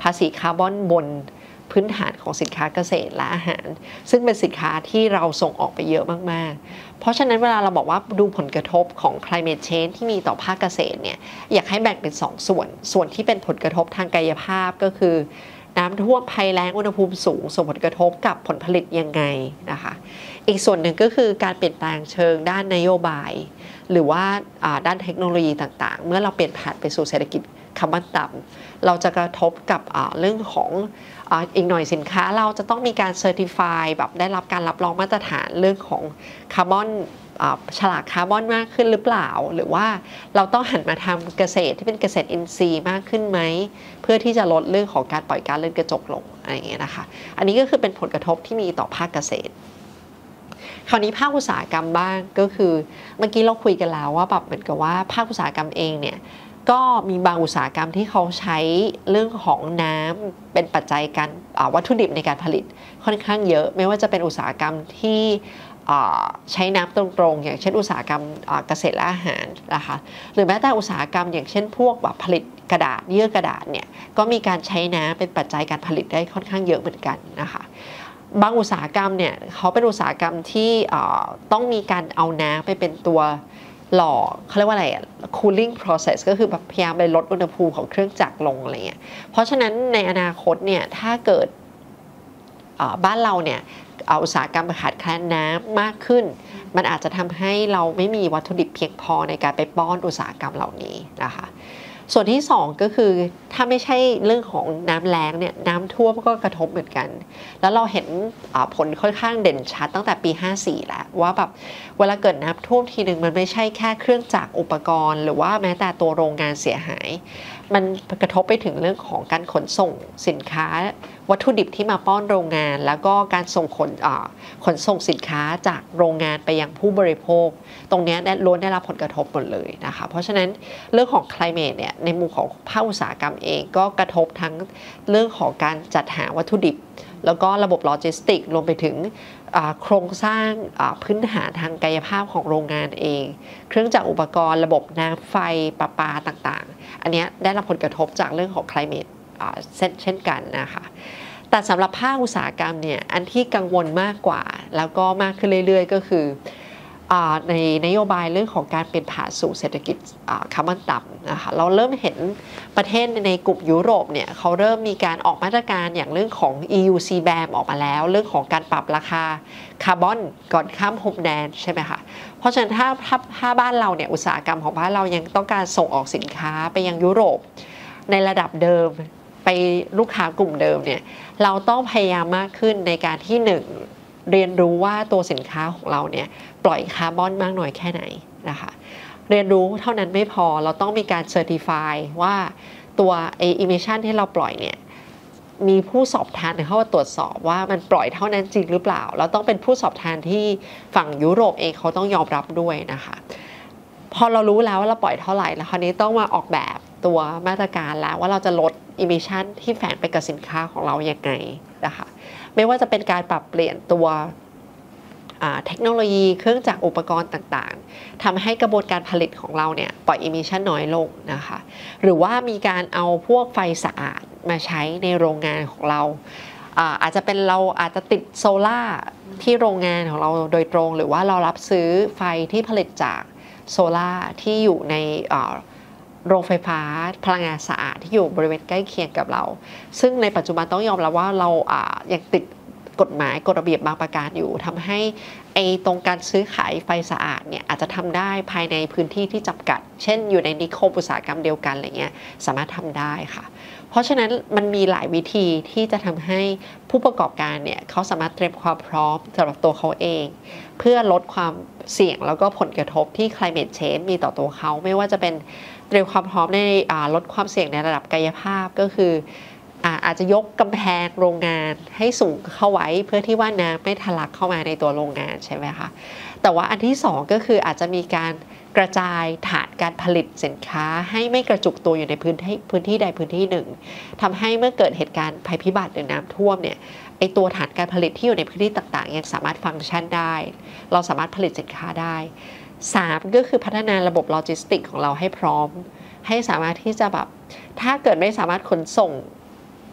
ภาษีคาร์บอนบนพื้นฐานของสินค้าเกษตรและอาหารซึ่งเป็นสินค้าที่เราส่งออกไปเยอะมากๆเพราะฉะนั้นเวลาเราบอกว่าดูผลกระทบของ climate change ที่มีต่อภาคเกษตรเนี่ยอยากให้แบ่งเป็นสองส่วนส่วนที่เป็นผลกระทบทางกายภาพก็คือน้ำท่วมภัยแล้งอุณหภูมิสูงส่งผลกระทบกับผลผลิตยังไงนะคะอีกส่วนหนึ่งก็คือการเปลี่ยนแปลงเชิงด้านนโยบายหรือว่าด้านเทคโนโลยีต่างๆเมื่อเราเปลี่ยนผ่านไปสู่เศรษฐกิจคาร์บอนต่ำเราจะกระทบกับเรื่องของอีกหน่อยสินค้าเราจะต้องมีการเซอร์ติฟายแบบได้รับการรับรองมาตรฐานเรื่องของคาร์บอนฉลากคาร์บอนมากขึ้นหรือเปล่าหรือว่าเราต้องหันมาทำเกษตรที่เป็นเกษตรอินทรีย์มากขึ้นไหมเพื่อที่จะลดเรื่องของการปล่อยก๊าซเรือนกระจกลงอะไรอย่างเงี้ยนะคะอันนี้ก็คือเป็นผลกระทบที่มีต่อภาคเกษตรคราวนี้ภาคอุตสาหกรรมบ้างก็คือเมื่อกี้เราคุยกันแล้วว่าแบบเหมือนกับว่าภาคอุตสาหกรรมเองเนี่ยก็มีบางอุตสาหกรรมที่เขาใช้เรื่องของน้ำเป็นปัจจัยการวัตถุดิบในการผลิตค่อนข้างเยอะไม่ว่าจะเป็นอุตสาหกรรมที่ใช้น้ำตรงๆอย่างเช่นอุตสาหกรรมเกษตรและอาหารนะคะหรือแม้แต่อุตสาหกรรมอย่างเช่นพวกแบบผลิตกระดาษเยื่อกระดาษเนี่ยก็มีการใช้น้ำเป็นปัจจัยการผลิตได้ค่อนข้างเยอะเหมือนกันนะคะบางอุตสาหกรรมเนี่ยเขาเป็นอุตสาหกรรมที่ต้องมีการเอาน้ำไปเป็นตัวหล่อเขาเรียกว่าอะไร cooling process ก็คือพยายามไปลดอุณหภูมิของเครื่องจักรลงอะไรเงี้ยเพราะฉะนั้นในอนาคตเนี่ยถ้าเกิดบ้านเราเนี่ยอุตสาหกรรมขาดแคลนน้ำมากขึ้นมันอาจจะทำให้เราไม่มีวัตถุดิบเพียงพอในการไปป้อนอุตสาหกรรมเหล่านี้นะคะส่วนที่สองก็คือถ้าไม่ใช่เรื่องของน้ำแล้งเนี่ยน้ำท่วมก็กระทบเหมือนกันแล้วเราเห็นผลค่อนข้างเด่นชัดตั้งแต่ปีห้าสี่แล้วว่าแบบเวลาเกิดน้ำท่วมทีหนึ่งมันไม่ใช่แค่เครื่องจักรอุปกรณ์หรือว่าแม้แต่ตัวโรงงานเสียหายมันกระทบไปถึงเรื่องของการขนส่งสินค้าวัตถุดิบที่มาป้อนโรงงานแล้วก็การส่งขนขนส่งสินค้าจากโรงงานไปยังผู้บริโภคตรงนี้ล้วนได้รับผลกระทบหมดเลยนะคะเพราะฉะนั้นเรื่องของ climate เนี่ยในมุมของภาคอุตสาหกรรมเองก็กระทบทั้งเรื่องของการจัดหาวัตถุดิบแล้วก็ระบบโลจิสติกรวมไปถึงโครงสร้างพื้นฐานทางกายภาพของโรงงานเองเครื่องจักรอุปกรณ์ระบบน้ำไฟประปาต่างๆอันนี้ได้รับผลกระทบจากเรื่องของ climate เช่นกันนะคะแต่สำหรับภาคอุตสาหกรรมเนี่ยอันที่กังวลมากกว่าแล้วก็มากขึ้นเรื่อยๆก็คือในนโยบายเรื่องของการเปลี่ยนผ่านสู่เศรษฐกิจคาร์บอนต่ำนะคะเราเริ่มเห็นประเทศในกลุ่มยุโรปเนี่ยเขาเริ่มมีการออกมาตรการอย่างเรื่องของ อี ยู ซี แบม ออกมาแล้วเรื่องของการปรับราคาคาร์บอนก่อนข้ามพรมแดนใช่ไหมคะเพราะฉะนั้นถ้าถ้าถ้าบ้านเราเนี่ยอุตสาหกรรมของบ้านเรายังต้องการส่งออกสินค้าไปยังยุโรปในระดับเดิมไปลูกค้ากลุ่มเดิมเนี่ยเราต้องพยายามมากขึ้นในการที่หนึ่งเรียนรู้ว่าตัวสินค้าของเราเนี่ยปล่อยคาร์บอนมากน้อยแค่ไหนนะคะเรียนรู้เท่านั้นไม่พอเราต้องมีการเซอร์ติฟายว่าตัวไออิมิชันที่เราปล่อยเนี่ยมีผู้สอบทานเข้ามาตรวจสอบว่ามันปล่อยเท่านั้นจริงหรือเปล่าเราต้องเป็นผู้สอบทานที่ฝั่งยุโรปเองเขาต้องยอมรับด้วยนะคะพอเรารู้แล้วว่าเราปล่อยเท่าไหร่แล้วคราวนี้ต้องมาออกแบบตัวมาตรการแล้วว่าเราจะลดอิมิชันที่แฝงไปกับสินค้าของเราอย่างไงนะคะไม่ว่าจะเป็นการปรับเปลี่ยนตัวเทคโนโลยีเครื่องจักรอุปกรณ์ต่างๆทำให้กระบวนการผลิตของเราเนี่ยปล่อยอิมิชันน้อยลงนะคะหรือว่ามีการเอาพวกไฟสะอาดมาใช้ในโรงงานของเราอาจจะเป็นเราอาจจะติดโซล่าที่โรงงานของเราโดยตรงหรือว่าเรารับซื้อไฟที่ผลิตจากโซล่าที่อยู่ในโรงไฟฟ้าพลังงานสะอาดที่อยู่บริเวณใกล้เคียงกับเราซึ่งในปัจจุบันต้องยอมรับว่าเราอ่ายังติดกฎหมายกฎระเบียบบางประการอยู่ทำให้ไอ้ตรงการซื้อขายไฟสะอาดเนี่ยอาจจะทำได้ภายในพื้นที่ที่จำกัดเช่นอยู่ในนิคมอุตสาหกรรมเดียวกันอะไรเงี้ยสามารถทำได้ค่ะเพราะฉะนั้นมันมีหลายวิธีที่จะทำให้ผู้ประกอบการเนี่ยเขาสามารถเตรียมความพร้อมสำหรับตัวเขาเองเพื่อลดความเสี่ยงแล้วก็ผลกระทบที่ climate change มีต่อตัวเขาไม่ว่าจะเป็นเตรียมความพร้อมในลดความเสี่ยงในระดับกายภาพก็คืออาจจะยกกำแพงโรงงานให้สูงเข้าไว้เพื่อที่ว่าน้ำไม่ทะลักเข้ามาในตัวโรงงานใช่ไหมคะแต่ว่าอันที่สองก็คืออาจจะมีการกระจายฐานการผลิตสินค้าให้ไม่กระจุกตัวอยู่ในพื้นที่พื้นที่ใดพื้นที่หนึ่งทำให้เมื่อเกิดเหตุการณ์ภัยพิบัติหรือน้ำท่วมเนี่ยไอตัวฐานการผลิตที่อยู่ในพื้นที่ต่างๆยังสามารถฟังก์ชันได้เราสามารถผลิตสินค้าได้สามก็คือพัฒนาระบบโลจิสติกของเราให้พร้อมให้สามารถที่จะแบบถ้าเกิดไม่สามารถขนส่ง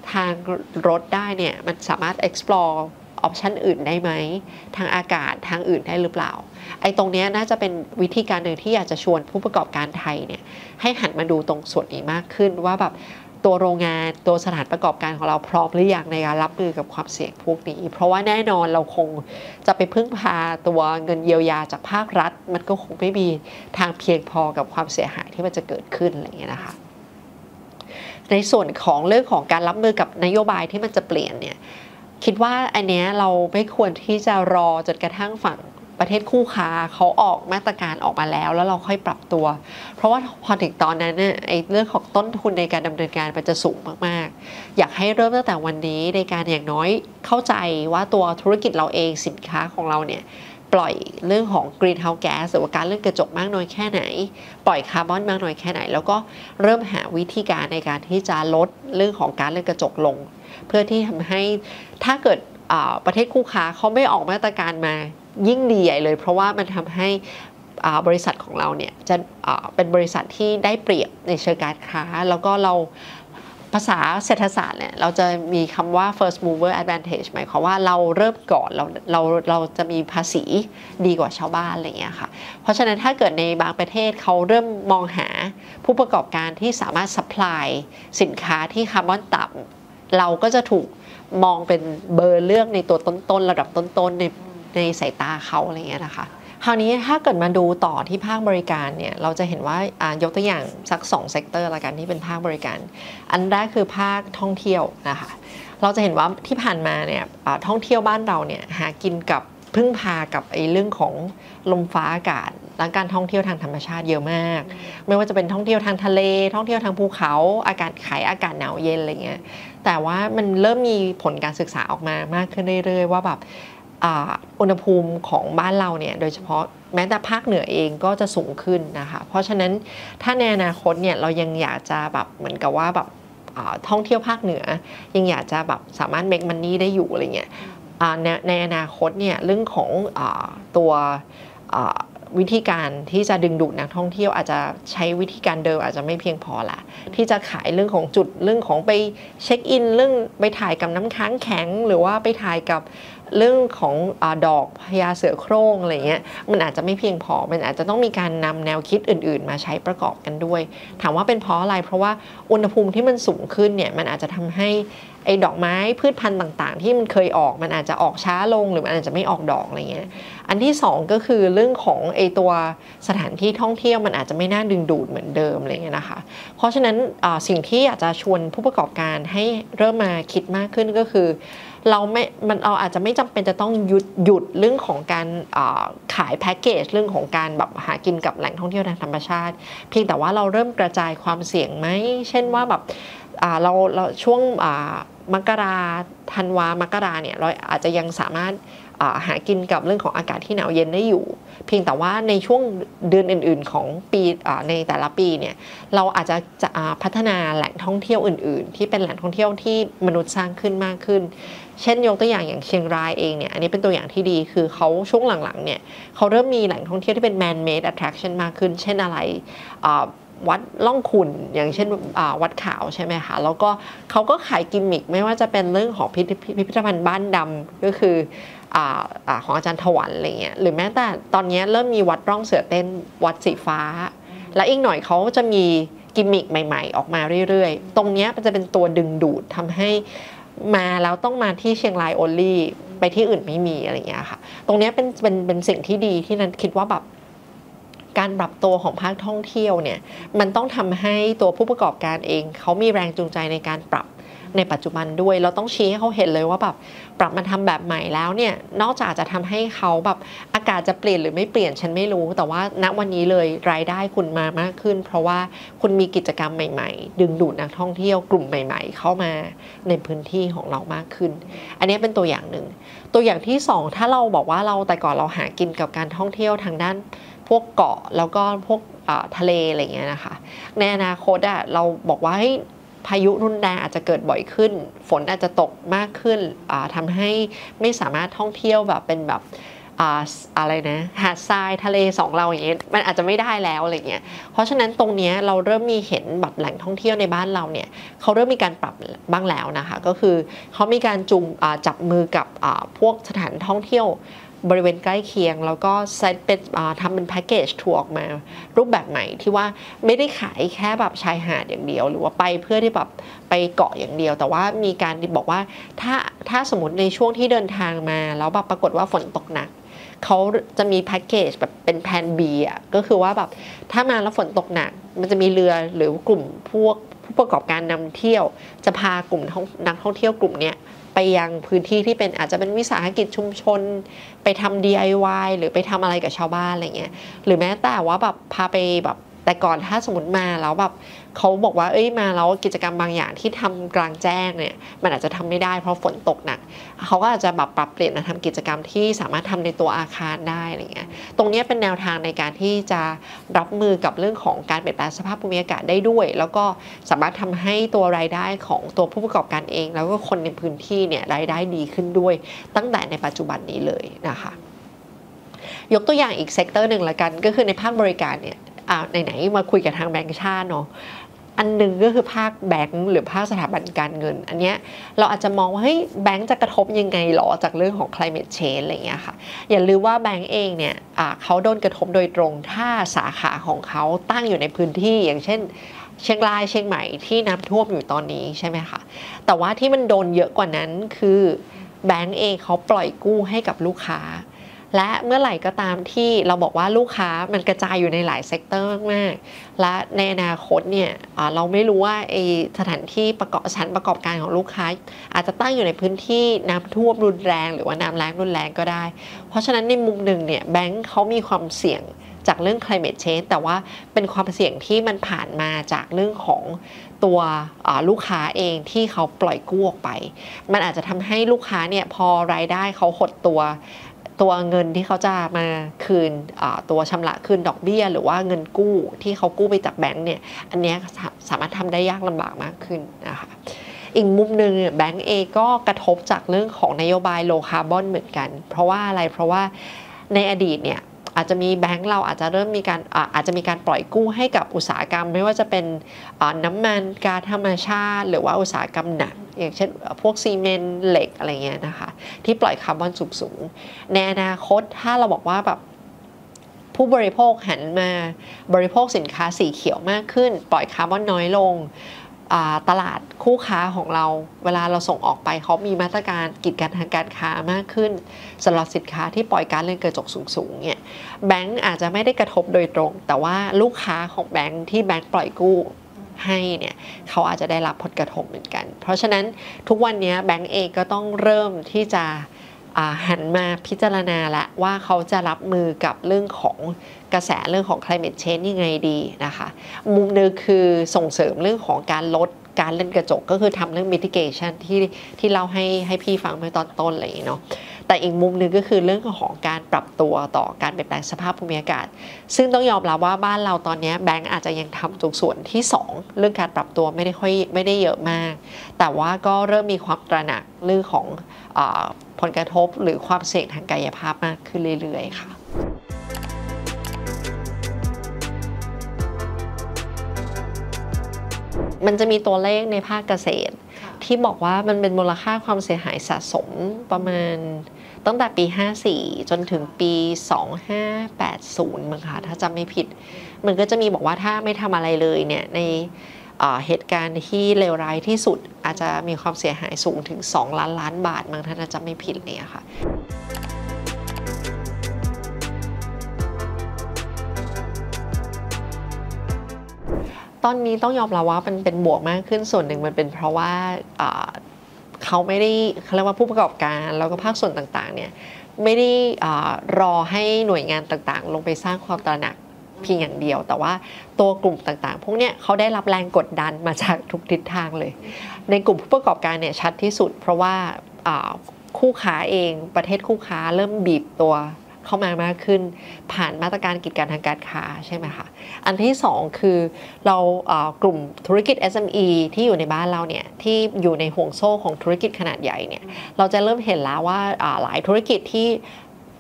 ทางรถได้เนี่ยมันสามารถ explore ออปชันอื่นได้ไหมทางอากาศทางอื่นได้หรือเปล่าไอ้ตรงนี้น่าจะเป็นวิธีการหนึ่งที่อยากจะชวนผู้ประกอบการไทยเนี่ยให้หันมาดูตรงส่วนนี้มากขึ้นว่าแบบตัวโรงงานตัวสถานประกอบการของเราพร้อมหรือยังในการรับมือกับความเสี่ยงพวกนี้เพราะว่าแน่นอนเราคงจะไปพึ่งพาตัวเงินเยียวยาจากภาครัฐมันก็คงไม่มีทางเพียงพอกับความเสียหายที่มันจะเกิดขึ้นอะไรอย่างเงี้ยนะคะในส่วนของเรื่องของการรับมือกับนโยบายที่มันจะเปลี่ยนเนี่ยคิดว่าอันเนี้ยเราไม่ควรที่จะรอจนกระทั่งฝั่งประเทศคู่ค้าเขาออกมาตรการออกมาแล้วแล้วเราค่อยปรับตัวเพราะว่าพอถึงตอนนั้นเนี่ยไอ้เรื่องของต้นทุนในการดำเนินการมันจะสูงมากๆอยากให้เริ่มตั้งแต่วันนี้ในการอย่างน้อยเข้าใจว่าตัวธุรกิจเราเองสินค้าของเราเนี่ยปล่อยเรื่องของ greenhouse gas หรือว่าการเรื่องกระจกมากน้อยแค่ไหนปล่อยคาร์บอนมากน้อยแค่ไหนแล้วก็เริ่มหาวิธีการในการที่จะลดเรื่องของการเรื่องกระจกลงเพื่อที่ทำให้ถ้าเกิดประเทศคู่ค้าเขาไม่ออกมาตรการมายิ่งดีใหญ่เลยเพราะว่ามันทำให้บริษัทของเราเนี่ยจะเป็นบริษัทที่ได้เปรียบในเชิงการค้าแล้วก็เราภาษาเศรษฐศาสตร์เนี่ยเราจะมีคำว่า first mover advantage หมายความว่าเราเริ่มก่อนเราเราเราจะมีภาษีดีกว่าชาวบ้านอะไรเงี้ยค่ะเพราะฉะนั้นถ้าเกิดในบางประเทศเขาเริ่มมองหาผู้ประกอบการที่สามารถ supply สินค้าที่คาร์บอนต่ำเราก็จะถูกมองเป็นเบอร์เลือกในตัวต้นๆระดับต้นๆในในสายตาเขาอะไรเงี้ยนะคะคราวนี้ถ้าเกิดมาดูต่อที่ภาคบริการเนี่ยเราจะเห็นว่ายกตัวอย่างสักสองเซกเตอร์ละกันที่เป็นภาคบริการอันแรกคือภาคท่องเที่ยวนะคะเราจะเห็นว่าที่ผ่านมาเนี่ยท่องเที่ยวบ้านเราเนี่ยหากินกับพึ่งพากับไอ้เรื่องของลมฟ้าอากาศและการท่องเที่ยวทางธรรมชาติเยอะมากไม่ว่าจะเป็นท่องเที่ยวทางทะเลท่องเที่ยวทางภูเขาอากาศขายอากาศหนาวเย็นอะไรเงี้ยแต่ว่ามันเริ่มมีผลการศึกษาออกมามากขึ้นเรื่อยๆว่าแบบอุณหภูมิของบ้านเราเนี่ยโดยเฉพาะแม้แต่ภาคเหนือเองก็จะสูงขึ้นนะคะเพราะฉะนั้นถ้าในอนาคตเนี่ยเรายังอยากจะแบบเหมือนกับว่าแบบท่องเที่ยวภาคเหนือยังอยากจะแบบสามารถ make money ได้อยู่อะไรเงี้ยในในอนาคตเนี่ยเรื่องของตัววิธีการที่จะดึงดูดนักท่องเที่ยวอาจจะใช้วิธีการเดิมอาจจะไม่เพียงพอละที่จะขายเรื่องของจุดเรื่องของไปเช็คอินเรื่องไปถ่ายกับน้ำค้างแข็งหรือว่าไปถ่ายกับเรื่องของอดอกพญาเสือโคร่งอะไรเงี้ยมันอาจจะไม่เพียงพอมันอาจจะต้องมีการนำแนวคิดอื่นๆมาใช้ประกอบกันด้วยถามว่าเป็นเพราะอะไรเพราะว่าอุณหภูมิที่มันสูงขึ้นเนี่ยมันอาจจะทำให้ไอ้ดอกไม้พืชพันธุ์ต่างๆที่มันเคยออกมันอาจจะออกช้าลงหรือมันอาจจะไม่ออกดอกอะไรเงี้ยอันที่สองก็คือเรื่องของไอ้ตัวสถานที่ท่องเที่ยวมันอาจจะไม่น่าดึงดูดเหมือนเดิมอะไรเงี้ยนะคะเพราะฉะนั้นสิ่งที่อยากจะชวนผู้ประกอบการให้เริ่มมาคิดมากขึ้นก็คือเราไม่มันเราอาจจะไม่จำเป็นจะต้องหยุดหยุดเรื่องของการขายแพ็กเกจเรื่องของการแบบหากินกับแหล่งท่องเที่ยวทางธรรมชาติเพียงแต่ว่าเราเริ่มกระจายความเสี่ยงไหมเช่นว่าแบบเราเราช่วงมกราธันวามกราเนี่ยเราอาจจะยังสามารถหากินกับเรื่องของอากาศที่หนาวเย็นได้อยู่เพียงแต่ว่าในช่วงเดือนอื่นๆของปีในแต่ละปีเนี่ยเราอาจจะจะพัฒนาแหล่งท่องเที่ยวอื่นๆที่เป็นแหล่งท่องเที่ยวที่มนุษย์สร้างขึ้นมากขึ้นเช่นยกตัวอย่างอย่างเชียงรายเองเนี่ยอันนี้เป็นตัวอย่างที่ดีคือเขาช่วงหลังๆเนี่ยเขาเริ่มมีแหล่งท่องเที่ยวที่เป็น man made attraction มากขึ้นเช่นอะไรวัดล่องขุ่นอย่างเช่นวัดขาวใช่ไหมคะแล้วก็เขาก็ขายกิมมิคไม่ว่าจะเป็นเรื่องของพิพิธภัณฑ์บ้านดำก็คือของอาจารย์ถวันอะไรเงี้ยหรือแม้แต่ตอนนี้เริ่มมีวัดร่องเสือเต้นวัดสีฟ้าและอีกหน่อยเขาจะมีกิมมิคใหม่ๆออกมาเรื่อยๆตรงนี้มันจะเป็นตัวดึงดูดทำให้มาแล้วต้องมาที่เชียงราย only ไปที่อื่นไม่มีอะไรเงี้ยค่ะตรงนี้เป็นเป็นเป็นสิ่งที่ดีที่นั้นคิดว่าแบบการปรับตัวของภาคท่องเที่ยวเนี่ยมันต้องทำให้ตัวผู้ประกอบการเองเขามีแรงจูงใจในการปรับในปัจจุบันด้วยเราต้องชี้ให้เขาเห็นเลยว่าแบบปรับมาทำแบบใหม่แล้วเนี่ยนอกจากจะทำให้เขาแบบอากาศจะเปลี่ยนหรือไม่เปลี่ยนฉันไม่รู้แต่ว่าณวันนี้เลยรายได้คุณมามากขึ้นเพราะว่าคุณมีกิจกรรมใหม่ๆดึงดูดนักท่องเที่ยวกลุ่มใหม่ๆเข้ามาในพื้นที่ของเรามากขึ้นอันนี้เป็นตัวอย่างหนึ่งตัวอย่างที่สองถ้าเราบอกว่าเราแต่ก่อนเราหากินกับการท่องเที่ยวทางด้านพวกเกาะแล้วก็พวกทะเลอะไรเงี้ยนะคะในอนาคตอะเราบอกว่าให้พายุรุนแรงอาจจะเกิดบ่อยขึ้นฝนอาจจะตกมากขึ้นทำให้ไม่สามารถท่องเที่ยวแบบเป็นแบบอะไรนะหาดทรายทะเลสองเราอย่างเงี้ยมันอาจจะไม่ได้แล้วอะไรเงี้ยเพราะฉะนั้นตรงนี้เราเริ่มมีเห็นแบบแหล่งท่องเที่ยวในบ้านเราเนี่ยเขาเริ่มมีการปรับบ้างแล้วนะคะก็คือเขามีการจุงจับมือกับพวกสถานท่องเที่ยวบริเวณใกล้เคียงแล้วก็เซตเป็นทำเป็นแพ็กเกจทัวร์ออกมารูปแบบใหม่ที่ว่าไม่ได้ขายแค่แบบชายหาดอย่างเดียวหรือว่าไปเพื่อที่แบบไปเกาะอย่างเดียวแต่ว่ามีการบอกว่าถ้าถ้าสมมติในช่วงที่เดินทางมาแล้วแบบปรากฏว่าฝนตกหนักเขาจะมีแพ็กเกจแบบเป็นแผน B อ่ะก็คือว่าแบบถ้ามาแล้วฝนตกหนักมันจะมีเรือหรือกลุ่มพวกผู้ประกอบการนำเที่ยวจะพากลุ่มนักท่องเที่ยวกลุ่มเนี้ยไปยังพื้นที่ที่เป็นอาจจะเป็นวิสาหกิจชุมชนไปทำ ดี ไอ วาย หรือไปทำอะไรกับชาวบ้านอะไรเงี้ยหรือแม้แต่ว่าแบบพาไปแบบแต่ก่อนถ้าสมมติมาแล้วแบบเขาบอกว่าเอ้ยมาแล้วกิจกรรมบางอย่างที่ทำกลางแจ้งเนี่ยมันอาจจะทำไม่ได้เพราะฝนตกหนักเขาก็อาจจะแบบปรับเปลี่ยนมาทำกิจกรรมที่สามารถทำในตัวอาคารได้อะไรเงี้ยตรงนี้เป็นแนวทางในการที่จะรับมือกับเรื่องของการเปลี่ยนแปลงสภาพภูมิอากาศได้ด้วยแล้วก็สามารถทำให้ตัวรายได้ของตัวผู้ประกอบการเองแล้วก็คนในพื้นที่เนี่ยรายได้ดีขึ้นด้วยตั้งแต่ในปัจจุบันนี้เลยนะคะยกตัวอย่างอีกเซกเตอร์หนึ่งละกันก็คือในภาคบริการเนี่ยไหนๆมาคุยกับทางแบงก์ชาติเนาะอันหนึ่งก็คือภาคแบงก์หรือภาคสถาบันการเงินอันเนี้ยเราอาจจะมองว่าเฮ้ยแบงก์จะกระทบยังไงหรอจากเรื่องของ climate change อะไรเงี้ยค่ะอย่าลืมว่าแบงก์เองเนี่ยเขาโดนกระทบโดยตรงถ้าสาขาของเขาตั้งอยู่ในพื้นที่อย่างเช่นเชียงรายเชียงใหม่ที่น้ำท่วมอยู่ตอนนี้ใช่ไหมคะแต่ว่าที่มันโดนเยอะกว่านั้นคือแบงก์เองเขาปล่อยกู้ให้กับลูกค้าและเมื่อไหร่ก็ตามที่เราบอกว่าลูกค้ามันกระจายอยู่ในหลายเซกเตอร์มากๆและในอนาคตเนี่ยเราไม่รู้ว่าไอสถานที่ประกอบสถานประกอบการของลูกค้าอาจจะตั้งอยู่ในพื้นที่น้ำท่วมรุนแรงหรือว่าน้ำแล้งรุนแรงก็ได้เพราะฉะนั้นในมุมหนึ่งเนี่ยแบงค์เขามีความเสี่ยงจากเรื่อง climate change แต่ว่าเป็นความเสี่ยงที่มันผ่านมาจากเรื่องของตัวลูกค้าเองที่เขาปล่อยกู้ออกไปมันอาจจะทำให้ลูกค้าเนี่ยพอรายได้เขาหดตัวตัวเงินที่เขาจะมาคืนตัวชำระคืนดอกเบี้ยหรือว่าเงินกู้ที่เขากู้ไปจากแบงก์เนี่ยอันนี้สามารถทำได้ยากลำบากมากขึ้นนะคะอีกมุมหนึ่งแบงก์เองก็กระทบจากเรื่องของนโยบายโลคาร์บอนเหมือนกันเพราะว่าอะไรเพราะว่าในอดีตเนี่ยอาจจะมีแบงก์เราอาจจะเริ่มมีการอาจจะมีการปล่อยกู้ให้กับอุตสาหกรรมไม่ว่าจะเป็นน้ำมันก๊าซธรรมชาติหรือว่าอุตสาหกรรมหนักอย่างเช่นพวกซีเมนต์เหล็กอะไรเงี้ยนะคะที่ปล่อยคาร์บอนสูงๆในอนาคตถ้าเราบอกว่าแบบผู้บริโภคหันมาบริโภคสินค้าสีเขียวมากขึ้นปล่อยคาร์บอนน้อยลงตลาดคู่ค้าของเราเวลาเราส่งออกไปเขามีมาตรการกีดกันทางการค้ามากขึ้นสำหรับสินค้าที่ปล่อยก๊าซเรือนกระจกสูงๆเนี่ยแบงก์อาจจะไม่ได้กระทบโดยตรงแต่ว่าลูกค้าของแบงก์ที่แบงก์ปล่อยกู้ให้เนี่ยเขาอาจจะได้รับผลกระทบเหมือนกันเพราะฉะนั้นทุกวันนี้แบงก์เองก็ต้องเริ่มที่จะหันมาพิจารณาละว่าเขาจะรับมือกับเรื่องของกระแสเรื่องของ climate change ยังไงดีนะคะมุมนึงคือส่งเสริมเรื่องของการลดการเล่นกระจกก็คือทำเรื่อง mitigation ที่ที่เราให้ให้พี่ฟังเมื่อตอนต้นอะไรอย่างเนาะแต่อีกมุมนึงก็คือเรื่องของการปรับตัวต่อการเปลี่ยนแปลงสภาพภูมิอากาศซึ่งต้องยอมรับว่าบ้านเราตอนนี้แบงก์อาจจะยังทำตรงส่วนที่สองเรื่องการปรับตัวไม่ได้ค่อยไม่ได้เยอะมากแต่ว่าก็เริ่มมีความตระหนักเรื่องของอ่าผลกระทบหรือความเสี่ยงทางกายภาพมากขึ้นเรื่อยๆค่ะมันจะมีตัวเลขในภาคเกษตรที่บอกว่ามันเป็นมูลค่าความเสียหายสะสมประมาณตั้งแต่ปีห้าสี่จนถึงปีสองพันห้าร้อยแปดสิบมั้งคะถ้าจำไม่ผิดมันก็จะมีบอกว่าถ้าไม่ทำอะไรเลยเนี่ยในเหตุการณ์ที่เลวร้ายที่สุดอาจจะมีความเสียหายสูงถึงสองล้านล้านบาทมั้งถ้าจำไม่ผิดเลยค่ะตอนนี้ต้องยอมรับว่ามันเป็นบวกมากขึ้นส่วนหนึ่งมันเป็นเพราะว่าเขาไม่ได้เขาเรียกว่าผู้ประกอบการแล้วก็ภาคส่วนต่างๆเนี่ยไม่ได้รอให้หน่วยงานต่างๆลงไปสร้างความตระหนักเพียงอย่างเดียวแต่ว่าตัวกลุ่มต่างๆพวกนี้เขาได้รับแรงกดดันมาจากทุกทิศทางเลยในกลุ่มผู้ประกอบการเนี่ยชัดที่สุดเพราะว่าคู่ค้าเองประเทศคู่ค้าเริ่มบีบตัวเข้ามามากขึ้นผ่านมาตรการกีดกันทางการค้าใช่ไหมคะอันที่สองคือเรากลุ่มธุรกิจ เอส เอ็ม อี ที่อยู่ในบ้านเราเนี่ยที่อยู่ในห่วงโซ่ของธุรกิจขนาดใหญ่เนี่ยเราจะเริ่มเห็นแล้วว่าหลายธุรกิจที่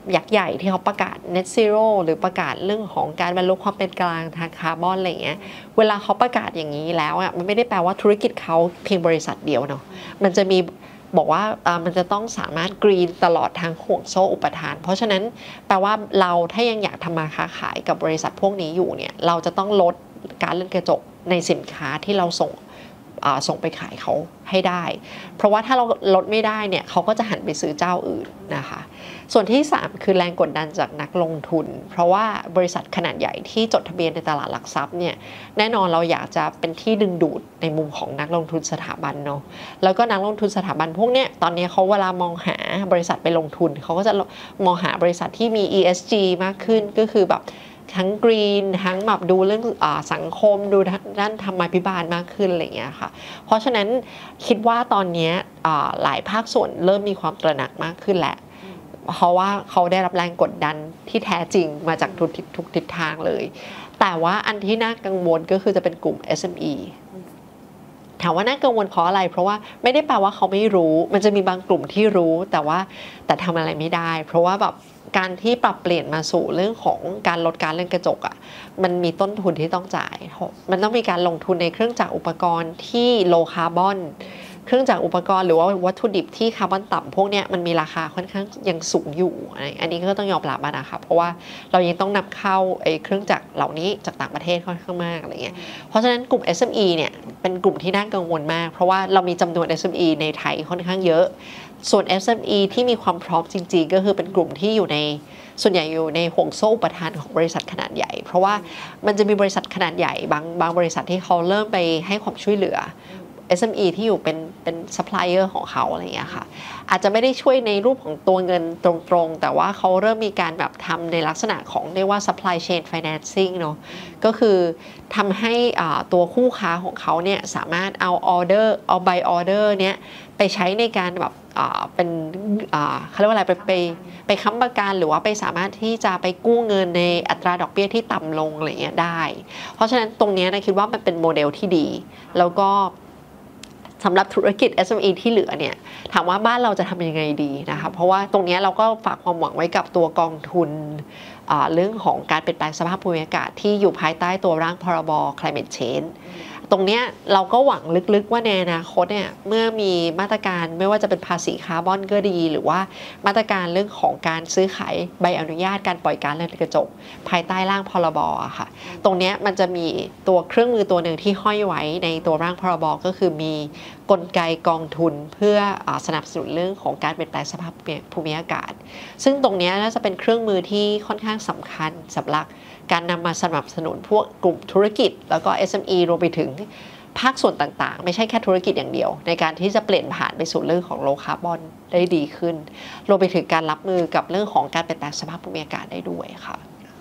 ยักษ์ใหญ่ที่เขาประกาศ net zero หรือประกาศเรื่องของการบรรลุความเป็นกลางทางคาร์บอนอะไรเงี้ยเวลาเขาประกาศอย่างนี้แล้วอ่ะมันไม่ได้แปลว่าธุรกิจเขาเพียงบริษัทเดียวเนาะมันจะมีบอกว่ามันจะต้องสามารถกรีนตลอดทางห่วงโซ่อุปทานเพราะฉะนั้นแปลว่าเราถ้ายังอยากทำมาค้าขายกับบริษัทพวกนี้อยู่เนี่ยเราจะต้องลดการเรือนกระจกในสินค้าที่เราส่งส่งไปขายเขาให้ได้เพราะว่าถ้าเราลดไม่ได้เนี่ยเขาก็จะหันไปซื้อเจ้าอื่นนะคะส่วนที่สามคือแรงกดดันจากนักลงทุนเพราะว่าบริษัทขนาดใหญ่ที่จดทะเบียนในตลาดหลักทรัพย์เนี่ยแน่นอนเราอยากจะเป็นที่ดึงดูดในมุมของนักลงทุนสถาบันเนาะแล้วก็นักลงทุนสถาบันพวกเนี้ยตอนนี้เขาเวลามองหาบริษัทไปลงทุนเขาก็จะมองหาบริษัทที่มี อี เอส จี มากขึ้นก็คือแบบทั้งกรีนทั้งแบบดูเรื่องอสังคมดูด้านธรรมาภิบาลมากขึ้นอะไรอย่างเงี้ยค่ะเพราะฉะนั้นคิดว่าตอนนี้หลายภาคส่วนเริ่มมีความตระหนักมากขึ้นแหละเพราะว่าเขาได้รับแรงกดดันที่แท้จริงมาจากทุกทิศทุกทิศทางเลยแต่ว่าอันที่น่ากังวลก็คือจะเป็นกลุ่ม เอส เอ็ม อี ถามว่าน่ากังวลเพราะอะไรเพราะว่าไม่ได้แปลว่าเขาไม่รู้มันจะมีบางกลุ่มที่รู้แต่ว่าแต่ทำอะไรไม่ได้เพราะว่าแบบการที่ปรับเปลี่ยนมาสู่เรื่องของการลดการเรือนกระจกอ่ะมันมีต้นทุนที่ต้องจ่ายมันต้องมีการลงทุนในเครื่องจักรอุปกรณ์ที่โลคาร์บอนเครื่องจักรอุปกรณ์หรือว่าวัตถุดิบที่คาร์บอนต่ำพวกนี้มันมีราคาค่อนข้างยังสูงอยู่อันนี้ก็ต้องยอมรับนะคะเพราะว่าเรายังต้องนำเข้าไอ้เครื่องจักรเหล่านี้จากต่างประเทศค่อนข้างมากอะไรเงี้ยเพราะฉะนั้นกลุ่ม เอส เอ็ม อี เนี่ยเป็นกลุ่มที่น่ากังวลมากเพราะว่าเรามีจำนวน เอส เอ็ม อี ในไทยค่อนข้างเยอะส่วน เอส เอ็ม อี ที่มีความพร้อมจริงๆก็คือเป็นกลุ่มที่อยู่ในส่วนใหญ่อยู่ในห่วงโซ่อุปทานของบริษัทขนาดใหญ่เพราะว่ามันจะมีบริษัทขนาดใหญ่บางบางบริษัทที่เขาเริ่มไปให้ความช่วยเหลือ เอส เอ็ม อี ที่อยู่เป็นเป็นซัพพลายเออร์ของเขาอะไรอย่างเงี้ยค่ะอาจจะไม่ได้ช่วยในรูปของตัวเงินตรงๆแต่ว่าเขาเริ่มมีการแบบทำในลักษณะของเรียกว่า supply chain financing เนาะก็คือทำให้ตัวคู่ค้าของเขาเนี่ยสามารถเอาออเดอร์เอาใบออเดอร์เนี้ยไปใช้ในการแบบเป็นเขาเรียกว่าอะไรไปไปไปค้ำประกันหรือว่าไปสามารถที่จะไปกู้เงินในอัตราดอกเบี้ยที่ต่ำลงอะไรเงี้ยได้เพราะฉะนั้นตรงนี้นะคิดว่ามันเป็นโมเดลที่ดีแล้วก็สำหรับธุรกิจ เอส เอ็ม อี ที่เหลือเนี่ยถามว่าบ้านเราจะทำยังไงดีนะคะเพราะว่าตรงนี้เราก็ฝากความหวังไว้กับตัวกองทุนเรื่องของการเปลี่ยนแปลงสภาพภูมิอากาศที่อยู่ภายใต้ตัวร่างพรบ climate change ตรงนี้เราก็หวังลึกๆว่าในอนาคตเนี่ยเมื่อมีมาตรการไม่ว่าจะเป็นภาษีคาร์บอนก็ดีหรือว่ามาตรการเรื่องของการซื้อขายใบอนุญาตการปล่อยก๊าซเรือนกระจกภายใต้ร่างพรบอะค่ะตรงนี้มันจะมีตัวเครื่องมือตัวหนึ่งที่ห้อยไว้ในตัวร่างพรบก็คือมีกลไกกองทุนเพื่อสนับสนุนเรื่องของการเปลี่ยนแปลงสภาพภูมิอากาศซึ่งตรงนี้น่าจะเป็นเครื่องมือที่ค่อนข้างสำคัญสำหรับการนำมาสนับสนุนพวกกลุ่มธุรกิจแล้วก็ เอส เอ็ม อี รวมไปถึงภาคส่วนต่างๆไม่ใช่แค่ธุรกิจอย่างเดียวในการที่จะเปลี่ยนผ่านไปสู่เรื่องของโลคาร์บอนได้ดีขึ้นรวมไปถึงการรับมือกับเรื่องของการเปลี่ยนแปลงสภาพภูมิอากาศได้ด้วยค่ะ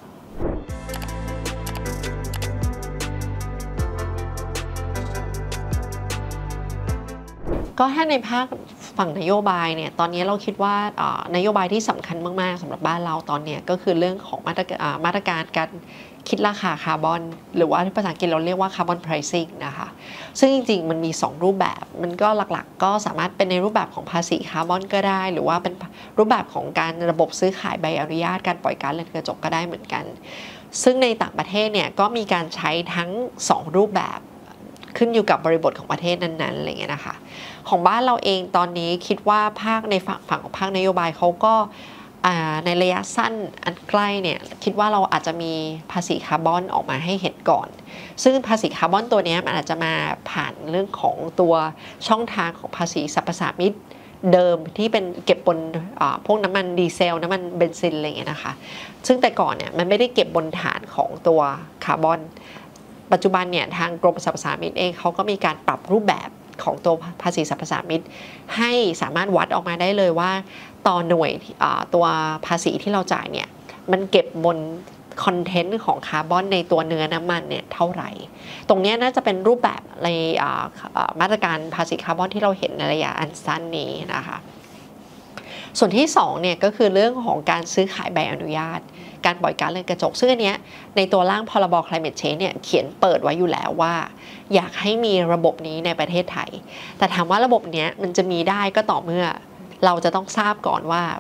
ก็ถ้าในภาคฝั่งนโยบายเนี่ยตอนนี้เราคิดว่านโยบายที่สำคัญมากๆสำหรับบ้านเราตอนนี้ก็คือเรื่องของมาตรการมาตรการการคิดราคาคาร์บอนหรือว่าภาษาอังกฤษเราเรียกว่าคาร์บอนไพรซิ่งนะคะซึ่งจริงๆมันมีสองรูปแบบมันก็หลักๆก็สามารถเป็นในรูปแบบของภาษีคาร์บอนก็ได้หรือว่าเป็นรูปแบบของการระบบซื้อขายใบอนุญาตการปล่อยก๊าซเรือนกระจกก็ได้เหมือนกันซึ่งในต่างประเทศเนี่ยก็มีการใช้ทั้งสองรูปแบบขึ้นอยู่กับบริบทของประเทศนั้นๆอะไรเงี้ยนะคะของบ้านเราเองตอนนี้คิดว่าภาคในฝั่งฝั่งของภาคนโยบายเขาก็ในระยะสั้นอันใกล้เนี่ยคิดว่าเราอาจจะมีภาษีคาร์บอนออกมาให้เห็นก่อนซึ่งภาษีคาร์บอนตัวนี้มันอาจจะมาผ่านเรื่องของตัวช่องทางของภาษีสรรพสามิตเดิมที่เป็นเก็บบนพวกน้ำมันดีเซลน้ำมันเบนซินอะไรเงี้ยนะคะซึ่งแต่ก่อนเนี่ยมันไม่ได้เก็บบนฐานของตัวคาร์บอนปัจจุบันเนี่ยทางกรมสรรพสามิตเองเขาก็มีการปรับรูปแบบของตัวภาษีสรรพสามิตให้สามารถวัดออกมาได้เลยว่าต่อหน่วยตัวภาษีที่เราจ่ายเนี่ยมันเก็บบนคอนเทนต์ของคาร์บอนในตัวเนื้อน้ำมันเนี่ยเท่าไหร่ตรงนี้น่าจะเป็นรูปแบบในมาตรการภาษีคาร์บอนที่เราเห็นในระยะอันสั้นนี้นะคะส่วนที่สองเนี่ยก็คือเรื่องของการซื้อขายใบอนุญาตการปล่อยก๊าซเรือนกระจกซึ่งอันเนี้ยในตัวร่างพรบ climate change เนี่ยเขียนเปิดไว้อยู่แล้วว่าอยากให้มีระบบนี้ในประเทศไทยแต่ถามว่าระบบเนี้ยมันจะมีได้ก็ต่อเมื่อเราจะต้องทราบก่อนว่าแ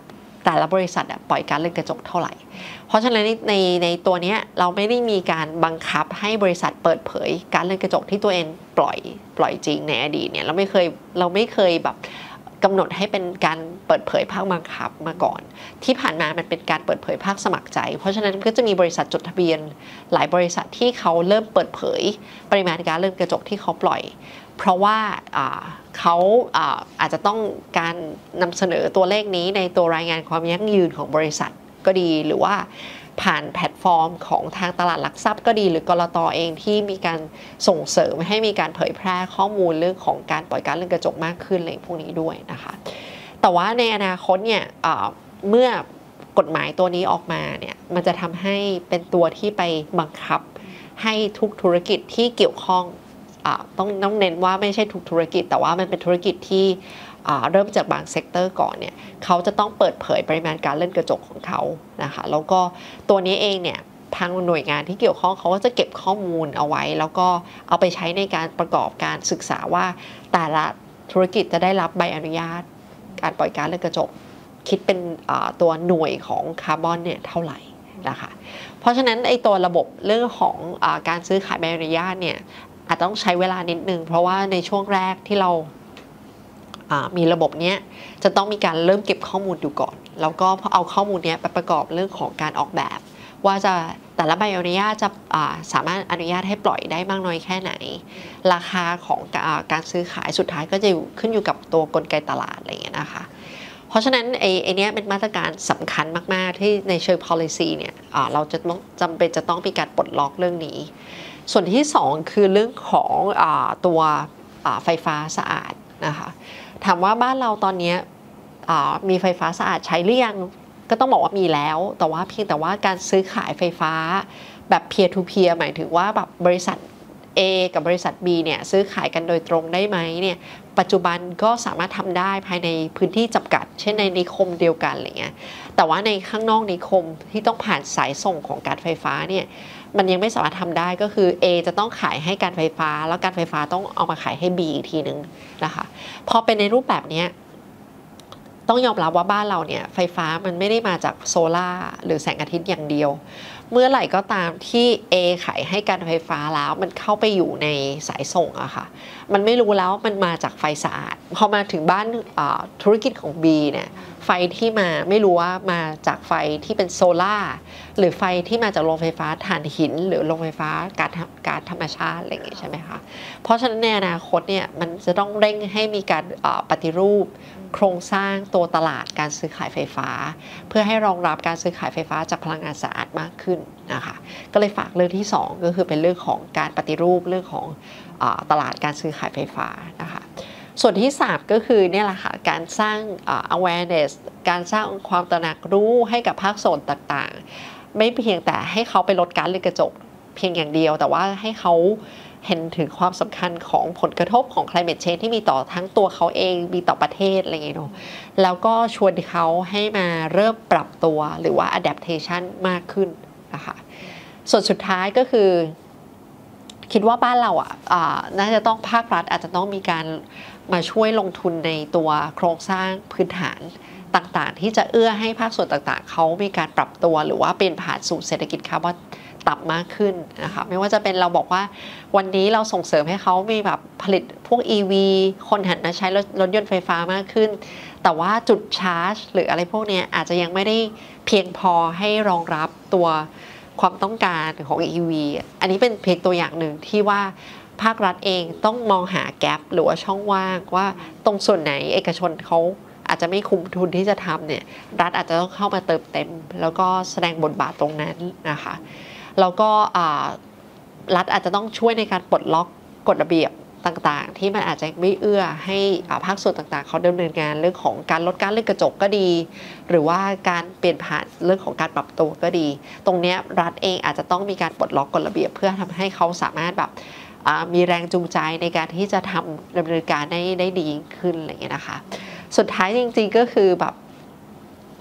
แต่ละบริษัทปล่อยก๊าซเรือนกระจกเท่าไหร่เพราะฉะนั้นในในตัวนี้เราไม่ได้มีการบังคับให้บริษัทเปิดเผยก๊าซเรือนกระจกที่ตัวเองปล่อยปล่อยจริงในอดีตเนี่ยเราไม่เคยเราไม่เคยแบบกำหนดให้เป็นการเปิดเผยภาคบังคับมาก่อนที่ผ่านมามันเป็นการเปิดเผยภาคสมัครใจเพราะฉะนั้นก็จะมีบริษัทจดทะเบียนหลายบริษัทที่เขาเริ่มเปิดเผยปริมาณก๊าซเรือนกระจกที่เขาปล่อยเพราะว่าเขาอาจจะต้องการนำเสนอตัวเลขนี้ในตัวรายงานความยั่งยืนของบริษัทก็ดีหรือว่าผ่านแพลตฟอร์มของทางตลาดหลักทรัพย์ก็ดีหรือกลต.เองที่มีการส่งเสริมให้มีการเผยแพร่ข้อมูลเรื่องของการปล่อยก๊าซเรือนกระจกมากขึ้นอะไรพวกนี้ด้วยนะคะแต่ว่าในอนาคตเนี่ยเมื่อกฎหมายตัวนี้ออกมาเนี่ยมันจะทำให้เป็นตัวที่ไปบังคับให้ทุกธุรกิจที่เกี่ยวข้องต้องต้องเน้นว่าไม่ใช่ทุกธุรกิจแต่ว่ามันเป็นธุรกิจที่เริ่มจากบางเซกเตอร์ก่อนเนี่ยเขาจะต้องเปิดเผยปริมาณก๊าซเรือนกระจกของเขานะคะแล้วก็ตัวนี้เองเนี่ยทางหน่วยงานที่เกี่ยวข้องเขาก็จะเก็บข้อมูลเอาไว้แล้วก็เอาไปใช้ในการประกอบการศึกษาว่าแต่ละธุรกิจจะได้รับใบอนุญาตการปล่อยก๊าซเรือนกระจกคิดเป็นตัวหน่วยของคาร์บอนเนี่ยเท่าไหร่นะคะเพราะฉะนั้นไอ้ตัวระบบเรื่องของการซื้อขายใบอนุญาตเนี่ยอาจต้องใช้เวลานิดนึงเพราะว่าในช่วงแรกที่เรามีระบบนี้จะต้องมีการเริ่มเก็บข้อมูลดูก่อนแล้วก็พอเอาข้อมูลนี้ไปประกอบเรื่องของการออกแบบว่าจะแต่ละใบอนุญาตจะสามารถอนุญาตให้ปล่อยได้มากน้อยแค่ไหนราคาของการซื้อขายสุดท้ายก็จะขึ้นอยู่กับตัวกลไกตลาดอะไรอย่างเงี้ยนะคะเพราะฉะนั้นไอ้ไอ้นี้เป็นมาตรการสำคัญมากๆที่ในเชิง policy เนี่ยเราจะต้องจำเป็นจะต้องมีการปลดล็อกเรื่องนี้ส่วนที่สองคือเรื่องของตัวไฟฟ้าสะอาดนะคะถามว่าบ้านเราตอนนี้มีไฟฟ้าสะอาดใช้หรือยังก็ต้องบอกว่ามีแล้วแต่ว่าเพียงแต่ว่าการซื้อขายไฟฟ้าแบบ peer to peer หมายถึงว่าแบบบริษัท A กับบริษัท B เนี่ยซื้อขายกันโดยตรงได้ไหมเนี่ยปัจจุบันก็สามารถทำได้ภายในพื้นที่จำกัดเช่นในนิคมเดียวกันอะไรเงี้ยแต่ว่าในข้างนอกนิคมที่ต้องผ่านสายส่งของการไฟฟ้าเนี่ยมันยังไม่สามารถทำได้ก็คือ A จะต้องขายให้การไฟฟ้าแล้วการไฟฟ้าต้องเอามาขายให้ B อีกทีนึงนะคะพอเป็นในรูปแบบนี้ต้องยอมรับว่าบ้านเราเนี่ยไฟฟ้ามันไม่ได้มาจากโซล่าหรือแสงอาทิตย์อย่างเดียวเมื่อไหร่ก็ตามที่ A ขายให้การไฟฟ้าแล้วมันเข้าไปอยู่ในสายส่งอะค่ะมันไม่รู้แล้วมันมาจากไฟสะอาดพอมาถึงบ้านธุรกิจของ B เนี่ยไฟที่มาไม่รู้ว่ามาจากไฟที่เป็นโซล่าหรือไฟที่มาจากโรงไฟฟ้าถ่านหินหรือโรงไฟฟ้าก๊าซก๊าซธรรมชาติอะไรอย่างงี้ใช่ไหมคะเพราะฉะนั้นในอนาคตเนี่ยมันจะต้องเร่งให้มีการปฏิรูปโครงสร้างตัวตลาดการซื้อขายไฟฟ้าเพื่อให้รองรับการซื้อขายไฟฟ้าจากพลังงานสะอาดมากขึ้นนะคะก็เลยฝากเรื่องที่สองก็คือเป็นเรื่องของการปฏิรูปเรื่องของตลาดการซื้อขายไฟฟ้านะคะส่วนที่สามก็คือเนี่ยแหละค่ะการสร้าง awareness การสร้างความตระหนักรู้ให้กับภาคส่วนต่างๆไม่เพียงแต่ให้เขาไปลดก๊าซเรือนกระจกเพียงอย่างเดียวแต่ว่าให้เขาเห็นถึงความสำคัญของผลกระทบของ climate change ที่มีต่อทั้งตัวเขาเองมีต่อประเทศอะไรอย่างเงี้ยเนาะแล้วก็ชวนเขาให้มาเริ่มปรับตัวหรือว่า adaptation มากขึ้นนะคะส่วนสุดท้ายก็คือคิดว่าบ้านเราอ่ะน่าจะต้องภาครัฐอาจจะต้องมีการมาช่วยลงทุนในตัวโครงสร้างพื้นฐานต่างๆที่จะเอื้อให้ภาคส่วนต่างๆเขามีการปรับตัวหรือว่าเป็นผ่านสู่เศรษฐกิจคาร์บอนต่ำมากขึ้นนะคะไม่ว่าจะเป็นเราบอกว่าวันนี้เราส่งเสริมให้เขามีแบบผลิตพวก อี วี คนหันมาใช้รถรถยนต์ไฟฟ้ามากขึ้นแต่ว่าจุดชาร์จหรืออะไรพวกนี้อาจจะยังไม่ได้เพียงพอให้รองรับตัวความต้องการของ อี วี อันนี้เป็นเพียงตัวอย่างหนึ่งที่ว่าภาครัฐเองต้องมองหาแกปหรือว่าช่องว่างว่าตรงส่วนไหนเอกชนเขาอาจจะไม่คุ้มทุนที่จะทำเนี่ยรัฐอาจจะต้องเข้ามาเติมเต็มแล้วก็แสดงบทบาทตรงนั้นนะคะแล้วก็รัฐอาจจะต้องช่วยในการปลดล็อกกฎระเบียบต่างๆที่มันอาจจะไม่เอื้อให้ภาคส่วนต่างๆเขาดำเนินงานเรื่องของการลดก๊าซเรือนกระจกก็ดีหรือว่าการเปลี่ยนผ่านเรื่องของการปรับตัวก็ดีตรงนี้รัฐเองอาจจะต้องมีการปลดล็อกกฎระเบียบเพื่อทำให้เขาสามารถแบบมีแรงจูงใจในการที่จะทำดำเนินการได้ได้ดีขึ้นอะไรอย่างเงี้ยนะคะสุดท้ายจริงๆก็คือแบบ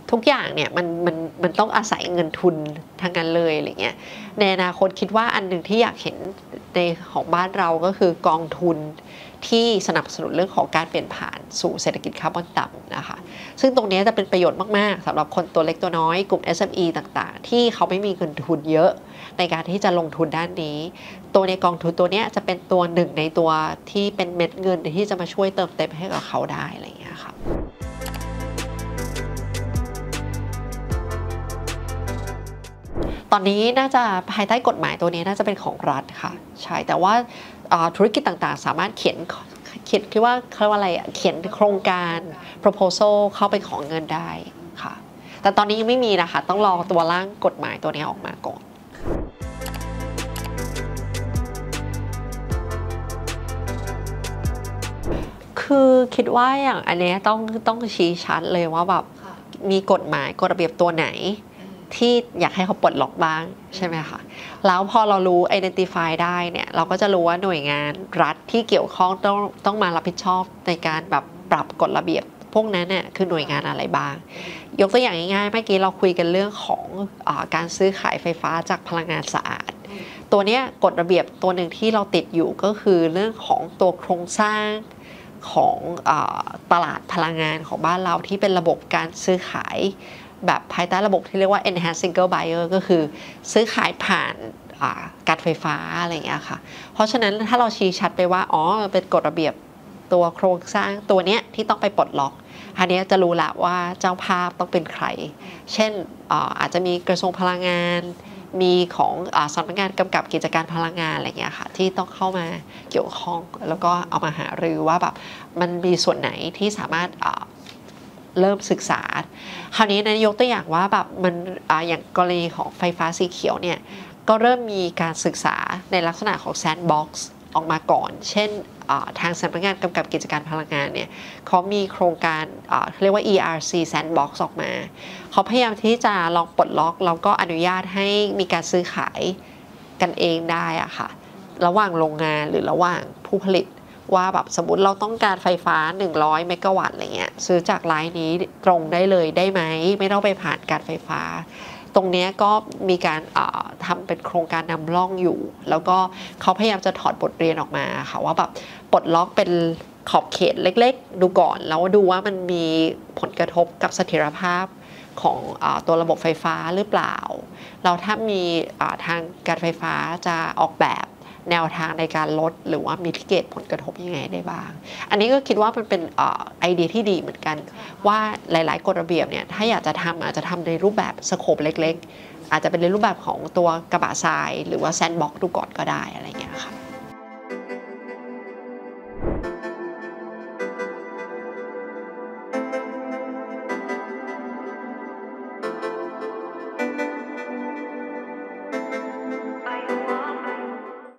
ทุกอย่างเนี่ยมันมันมันต้องอาศัยเงินทุนทางนั้นเลยอะไรเงี้ยในอนาคตคิดว่าอันหนึ่งที่อยากเห็นในของบ้านเราก็คือกองทุนที่สนับสนุนเรื่องของการเปลี่ยนผ่านสู่เศรษฐกิจคาร์บอนต่ำนะคะซึ่งตรงนี้จะเป็นประโยชน์มากๆสำหรับคนตัวเล็กตัวน้อยกลุ่ม เอส เอ็ม อี ต่างๆที่เขาไม่มีเงินทุนเยอะในการที่จะลงทุนด้านนี้ตัวในกองทุนตัวนี้จะเป็นตัวหนึ่งในตัวที่เป็นเม็ดเงินที่จะมาช่วยเติมเต็มให้กับเขาได้อะไรอย่างเงี้ยค่ะตอนนี้น่าจะภายใต้กฎหมายตัวนี้น่าจะเป็นของรัฐค่ะใช่แต่ว่าธุรกิจต่างๆสามารถเขียนเขียนคิดว่าเขาเรียกว่าอะไรเขียนโครงการ proposal เข้าไปขอเงินได้ค่ะแต่ตอนนี้ยังไม่มีนะคะต้องรอตัวร่างกฎหมายตัวนี้ออกมาก่อนคือคิดว่าอย่างอันนี้ต้องต้องชี้ชัดเลยว่าแบบมีกฎหมายกฎระเบียบตัวไหนที่อยากให้เขาปลดล็อกบ้างใช่ไหมคะแล้วพอเรารู้ identify ได้เนี่ยเราก็จะรู้ว่าหน่วยงานรัฐที่เกี่ยวข้องต้องต้องมารับผิดชอบในการแบบปรับกฎระเบียบพวกนั้นเนี่ยคือหน่วยงานอะไรบ้างยกตัวอย่างง่ายๆเมื่อกี้เราคุยกันเรื่องของอ่าการซื้อขายไฟฟ้าจากพลังงานสะอาดตัวเนี้ยกฎระเบียบตัวหนึ่งที่เราติดอยู่ก็คือเรื่องของตัวโครงสร้างของอ่าตลาดพลังงานของบ้านเราที่เป็นระบบการซื้อขายแบบภายใต้ระบบที่เรียกว่า enhanced single buyer ก็คือซื้อขายผ่านการไฟฟ้าอะไรอย่างเงี้ยค่ะเพราะฉะนั้นถ้าเราชี้ชัดไปว่าอ๋อเป็นกฎระเบียบตัวโครงสร้างตัวเนี้ยที่ต้องไปปลดล็อกอันนี้จะรู้ละว่าเจ้าภาพต้องเป็นใครเช่นอาจจะมีกระทรวงพลังงานมีของสำนักงานกำกับกิจการพลังงานอะไรอย่างเงี้ยค่ะที่ต้องเข้ามาเกี่ยวข้องแล้วก็เอามาหารือว่าแบบมันมีส่วนไหนที่สามารถเริ่มศึกษาคราวนี้นะยกตัวอย่างว่าแบบมัน อ, อย่างกรณีของไฟฟ้าสีเขียวเนี่ยก็เริ่มมีการศึกษาในลักษณะของแซนด์บ็อกซ์ออกมาก่อนเช่นทางสำนักงานกำกับกิจการพลังงานเนี่ยเขามีโครงการเขาเรียกว่า อี อาร์ ซี Sandbox ออกมาเขาพยายามที่จะลองปลดล็อกแล้วก็อนุญาตให้มีการซื้อขายกันเองได้อะค่ะระหว่างโรงงานหรือระหว่างผู้ผลิตว่าแบบสมมติเราต้องการไฟฟ้าหนึ่งร้อยเมกะวัตต์อะไรเงี้ยซื้อจากรายนี้ตรงได้เลยได้ไหมไม่ต้องไปผ่านการไฟฟ้าตรงนี้ก็มีการทำเป็นโครงการนำร่องอยู่แล้วก็เขาพยายามจะถอดบทเรียนออกมาค่ะว่าแบบปลดล็อกเป็นขอบเขตเล็กๆดูก่อนแล้วดูว่ามันมีผลกระทบกับเสถียรภาพของตัวระบบไฟฟ้าหรือเปล่าเราถ้ามีทางการไฟฟ้าจะออกแบบแนวทางในการลดหรือว่ามิติเกตผลกระทบยังไงได้บ้างอันนี้ก็คิดว่ามันเป็นไอเดียที่ดีเหมือนกันว่าหลายๆกฎระเบียบเนี่ยถ้าอยากจะทำอาจจะทำในรูปแบบสโคปเล็กๆอาจจะเป็นในรูปแบบของตัวกระบะทรายหรือว่าแซนด์บ็อกซ์ดูก่อนก็ได้อะไรอย่างเงี้ยค่ะ